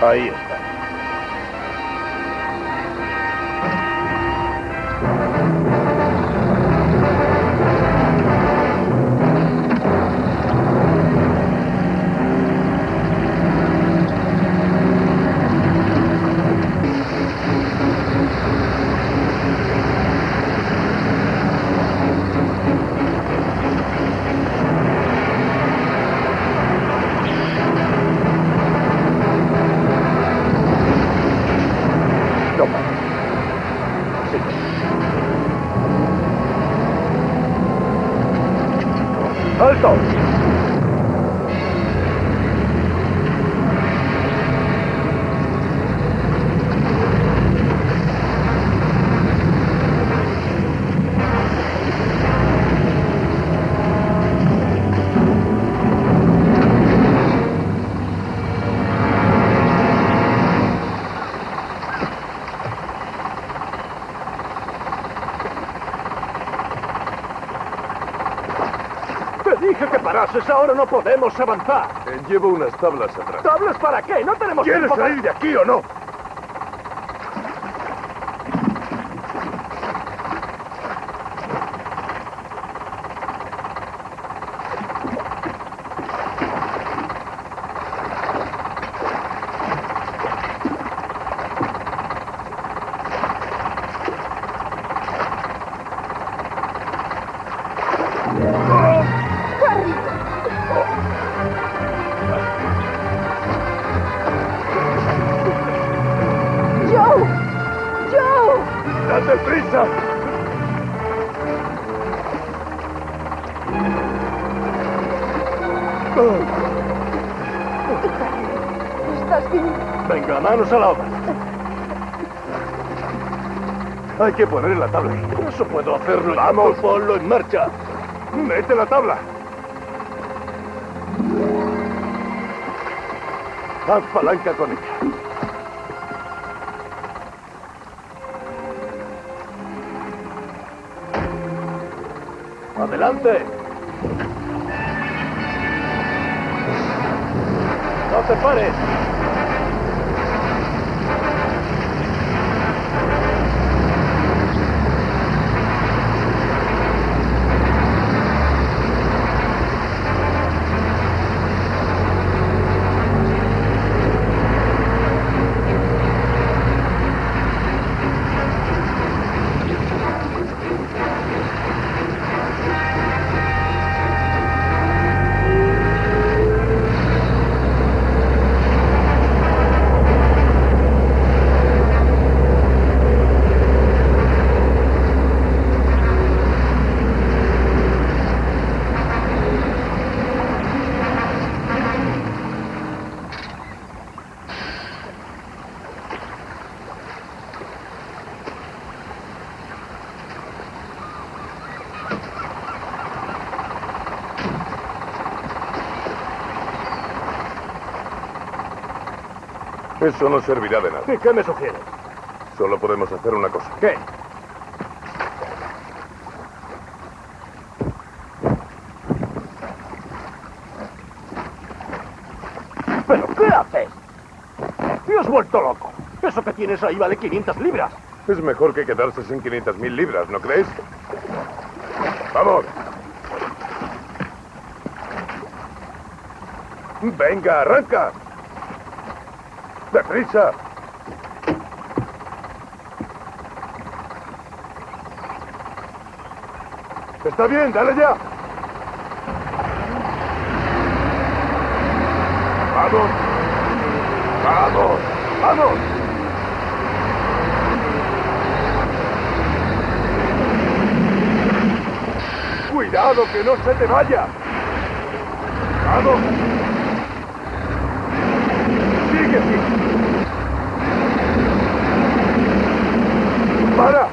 Ahí está. ¡Alto! Dije que parases, ahora no podemos avanzar. Llevo unas tablas atrás. ¿Tablas para qué? No tenemos ¿Quieres tiempo para... salir de aquí o no? ¡Date prisa! ¿Estás bien? Venga, manos a la obra. Hay que poner la tabla. Eso puedo hacerlo. ¡Vamos! Ponlo en marcha. ¡Mete la tabla! Haz palanca con ella. ¡Adelante! ¡No te pares! Eso no servirá de nada. ¿Y qué me sugieres? Solo podemos hacer una cosa. ¿Qué? ¿Pero qué haces? ¡Me has vuelto loco! Eso que tienes ahí vale 500 libras. Es mejor que quedarse sin 500.000 libras, ¿no crees? ¡Vamos! ¡Venga, arranca! ¡Deprisa! ¡Está bien, dale ya! ¡Vamos! ¡Vamos! ¡Vamos! ¡Cuidado, que no se te vaya! ¡Vamos! ¡Sigue así! ¡Para!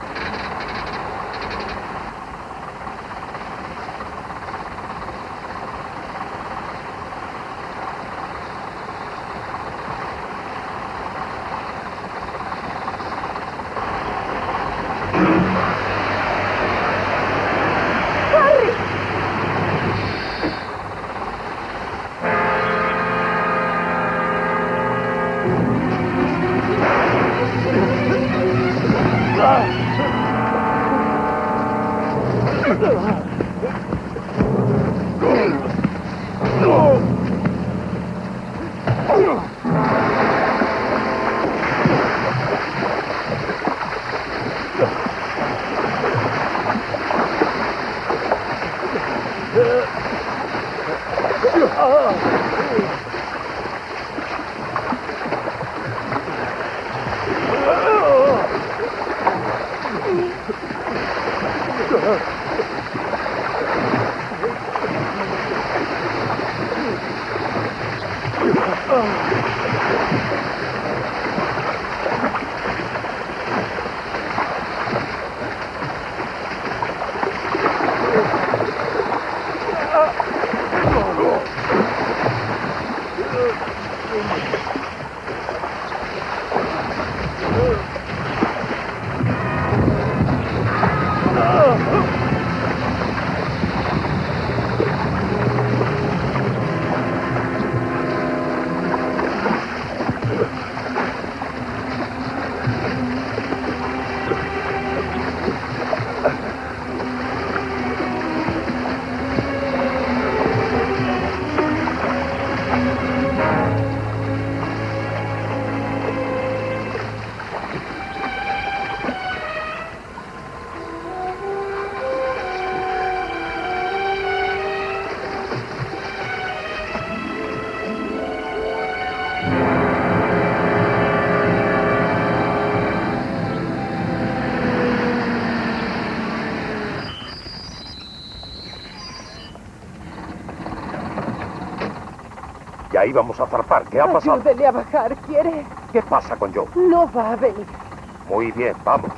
Ya íbamos a zarpar. ¿Qué ha pasado? Ayúdele a bajar, ¿quiere? ¿Qué pasa con Joe? No va a venir. Muy bien, vamos.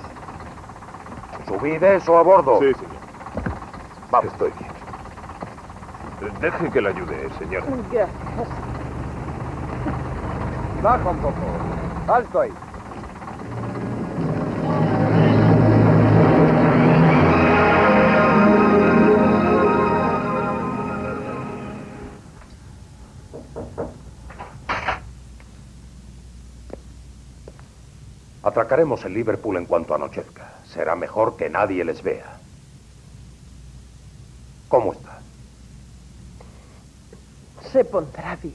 Subid eso a bordo. Sí, señor. Vamos. Estoy bien. Deje que le ayude, señor. Gracias. Baja un poco. Alto ahí. Atracaremos en Liverpool en cuanto anochezca. Será mejor que nadie les vea. ¿Cómo está? Se pondrá bien.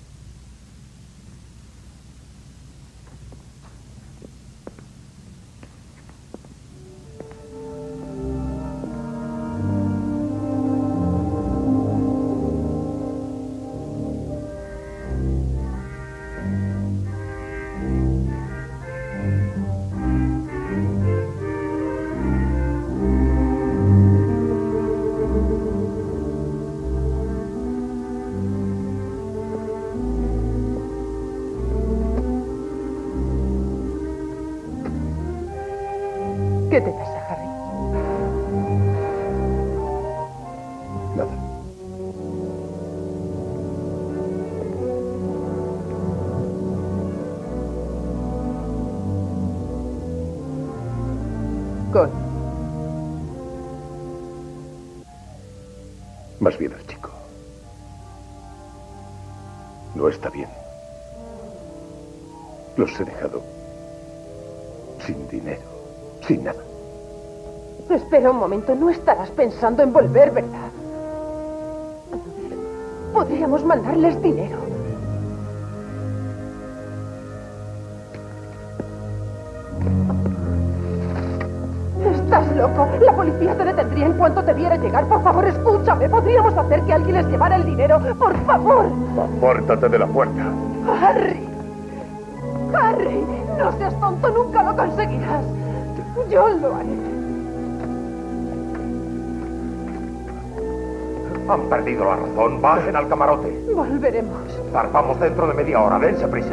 ¿Qué te pasa, Harry? Nada. Con. Más bien el chico. No está bien. Los he dejado sin dinero, sin nada. Espera un momento, no estarás pensando en volver, ¿verdad? Podríamos mandarles dinero. Estás loco. La policía te detendría en cuanto te viera llegar. Por favor, escúchame. Podríamos hacer que alguien les llevara el dinero. Por favor. Apártate de la puerta. Harry. Harry, no seas tonto. Nunca lo conseguirás. Yo lo haré. Han perdido la razón. Bajen al camarote. Volveremos. Zarpamos dentro de media hora. Dense prisa.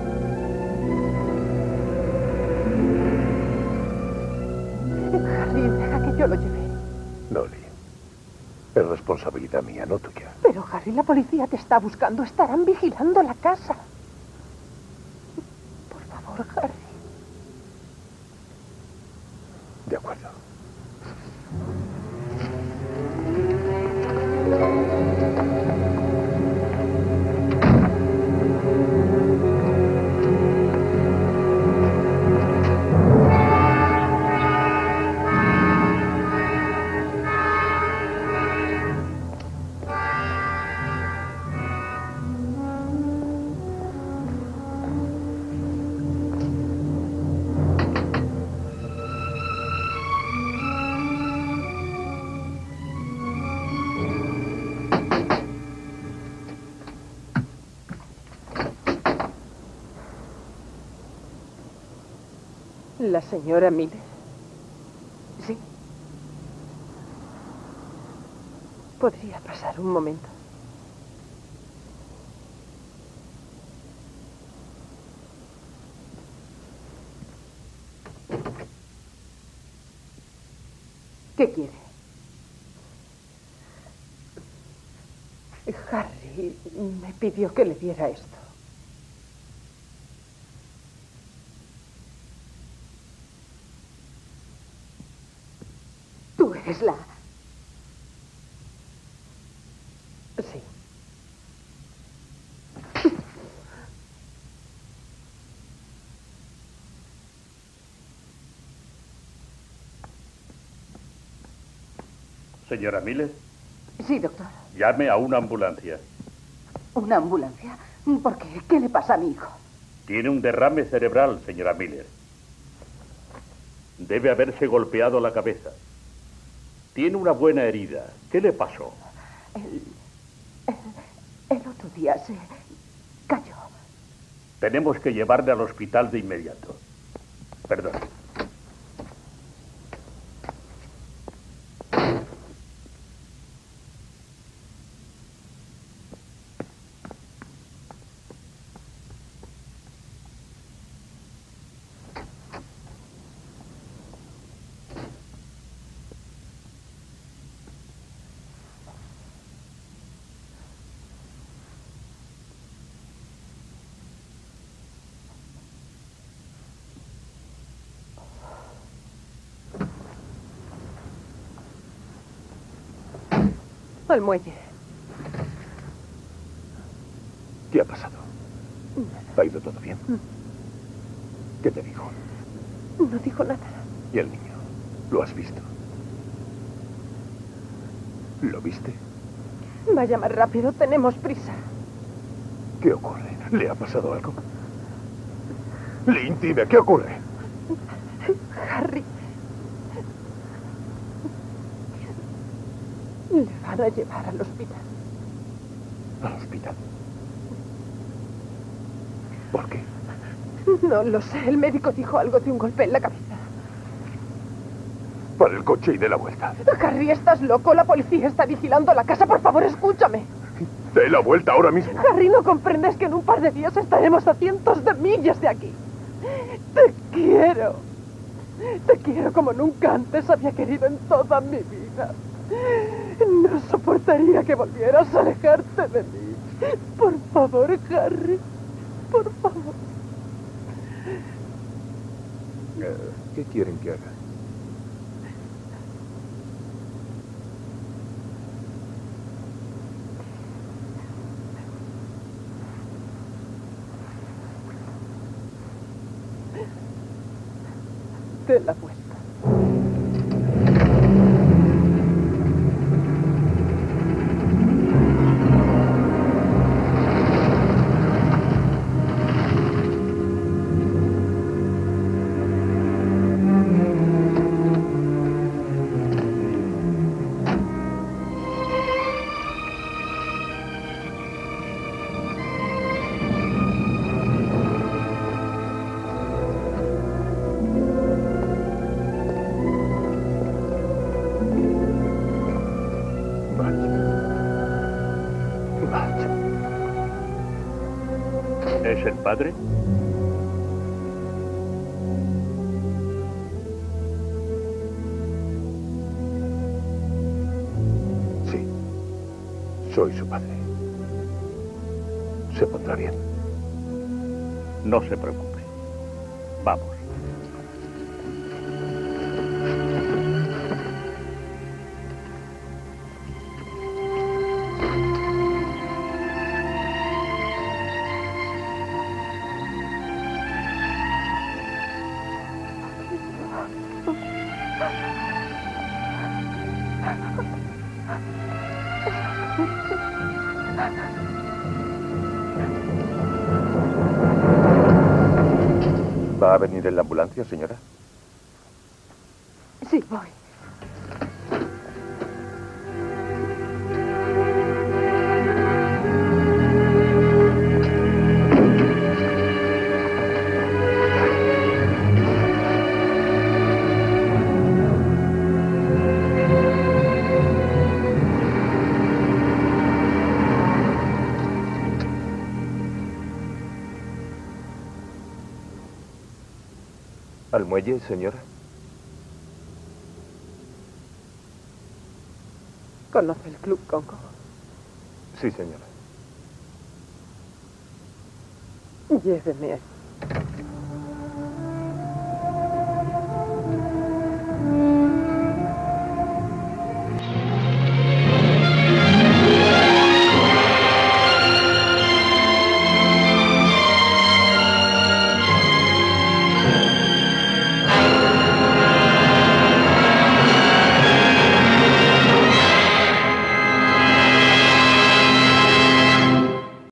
Harry, deja que yo lo lleve. Dolly, es responsabilidad mía, no tuya. Pero, Harry, la policía te está buscando. Estarán vigilando la casa. Por favor, Harry. De acuerdo. ¿La señora Miller? Sí. ¿Podría pasar un momento? ¿Qué quiere? Harry me pidió que le diera esto. Tú eres la... Sí. Señora Miller, Sí, doctor. llame a una ambulancia. ¿Una ambulancia? ¿Por qué? ¿Qué le pasa a mi hijo? Tiene un derrame cerebral, señora Miller. Debe haberse golpeado la cabeza. Tiene una buena herida. ¿Qué le pasó? El otro día se cayó. Tenemos que llevarle al hospital de inmediato. Perdón. Al muelle. ¿Qué ha pasado? ¿Ha ido todo bien? ¿Qué te dijo? No dijo nada. ¿Y el niño? ¿Lo has visto? ¿Lo viste? Vaya más rápido, tenemos prisa. ¿Qué ocurre? ¿Le ha pasado algo? Lynn, dime, ¿qué ocurre? Harry. Le van a llevar al hospital. ¿Al hospital? ¿Por qué? No lo sé. El médico dijo algo de un golpe en la cabeza. Para el coche y de la vuelta. Harry, estás loco. La policía está vigilando la casa. Por favor, escúchame. De la vuelta ahora mismo. Harry, ¿no comprendes que en un par de días estaremos a cientos de millas de aquí? Te quiero. Te quiero como nunca antes había querido en toda mi vida. No soportaría que volvieras a alejarte de mí. Por favor, Harry. Por favor. ¿Qué quieren que haga? De la vuelta. ¿Es el padre? Sí. Soy su padre. Se pondrá bien. No se preocupe. Vamos. ¿Va a venir en la ambulancia, señora? Sí, voy. ¿Al muelle, señora? ¿Conoce el Club Congo? Sí, señora. Lléveme allí.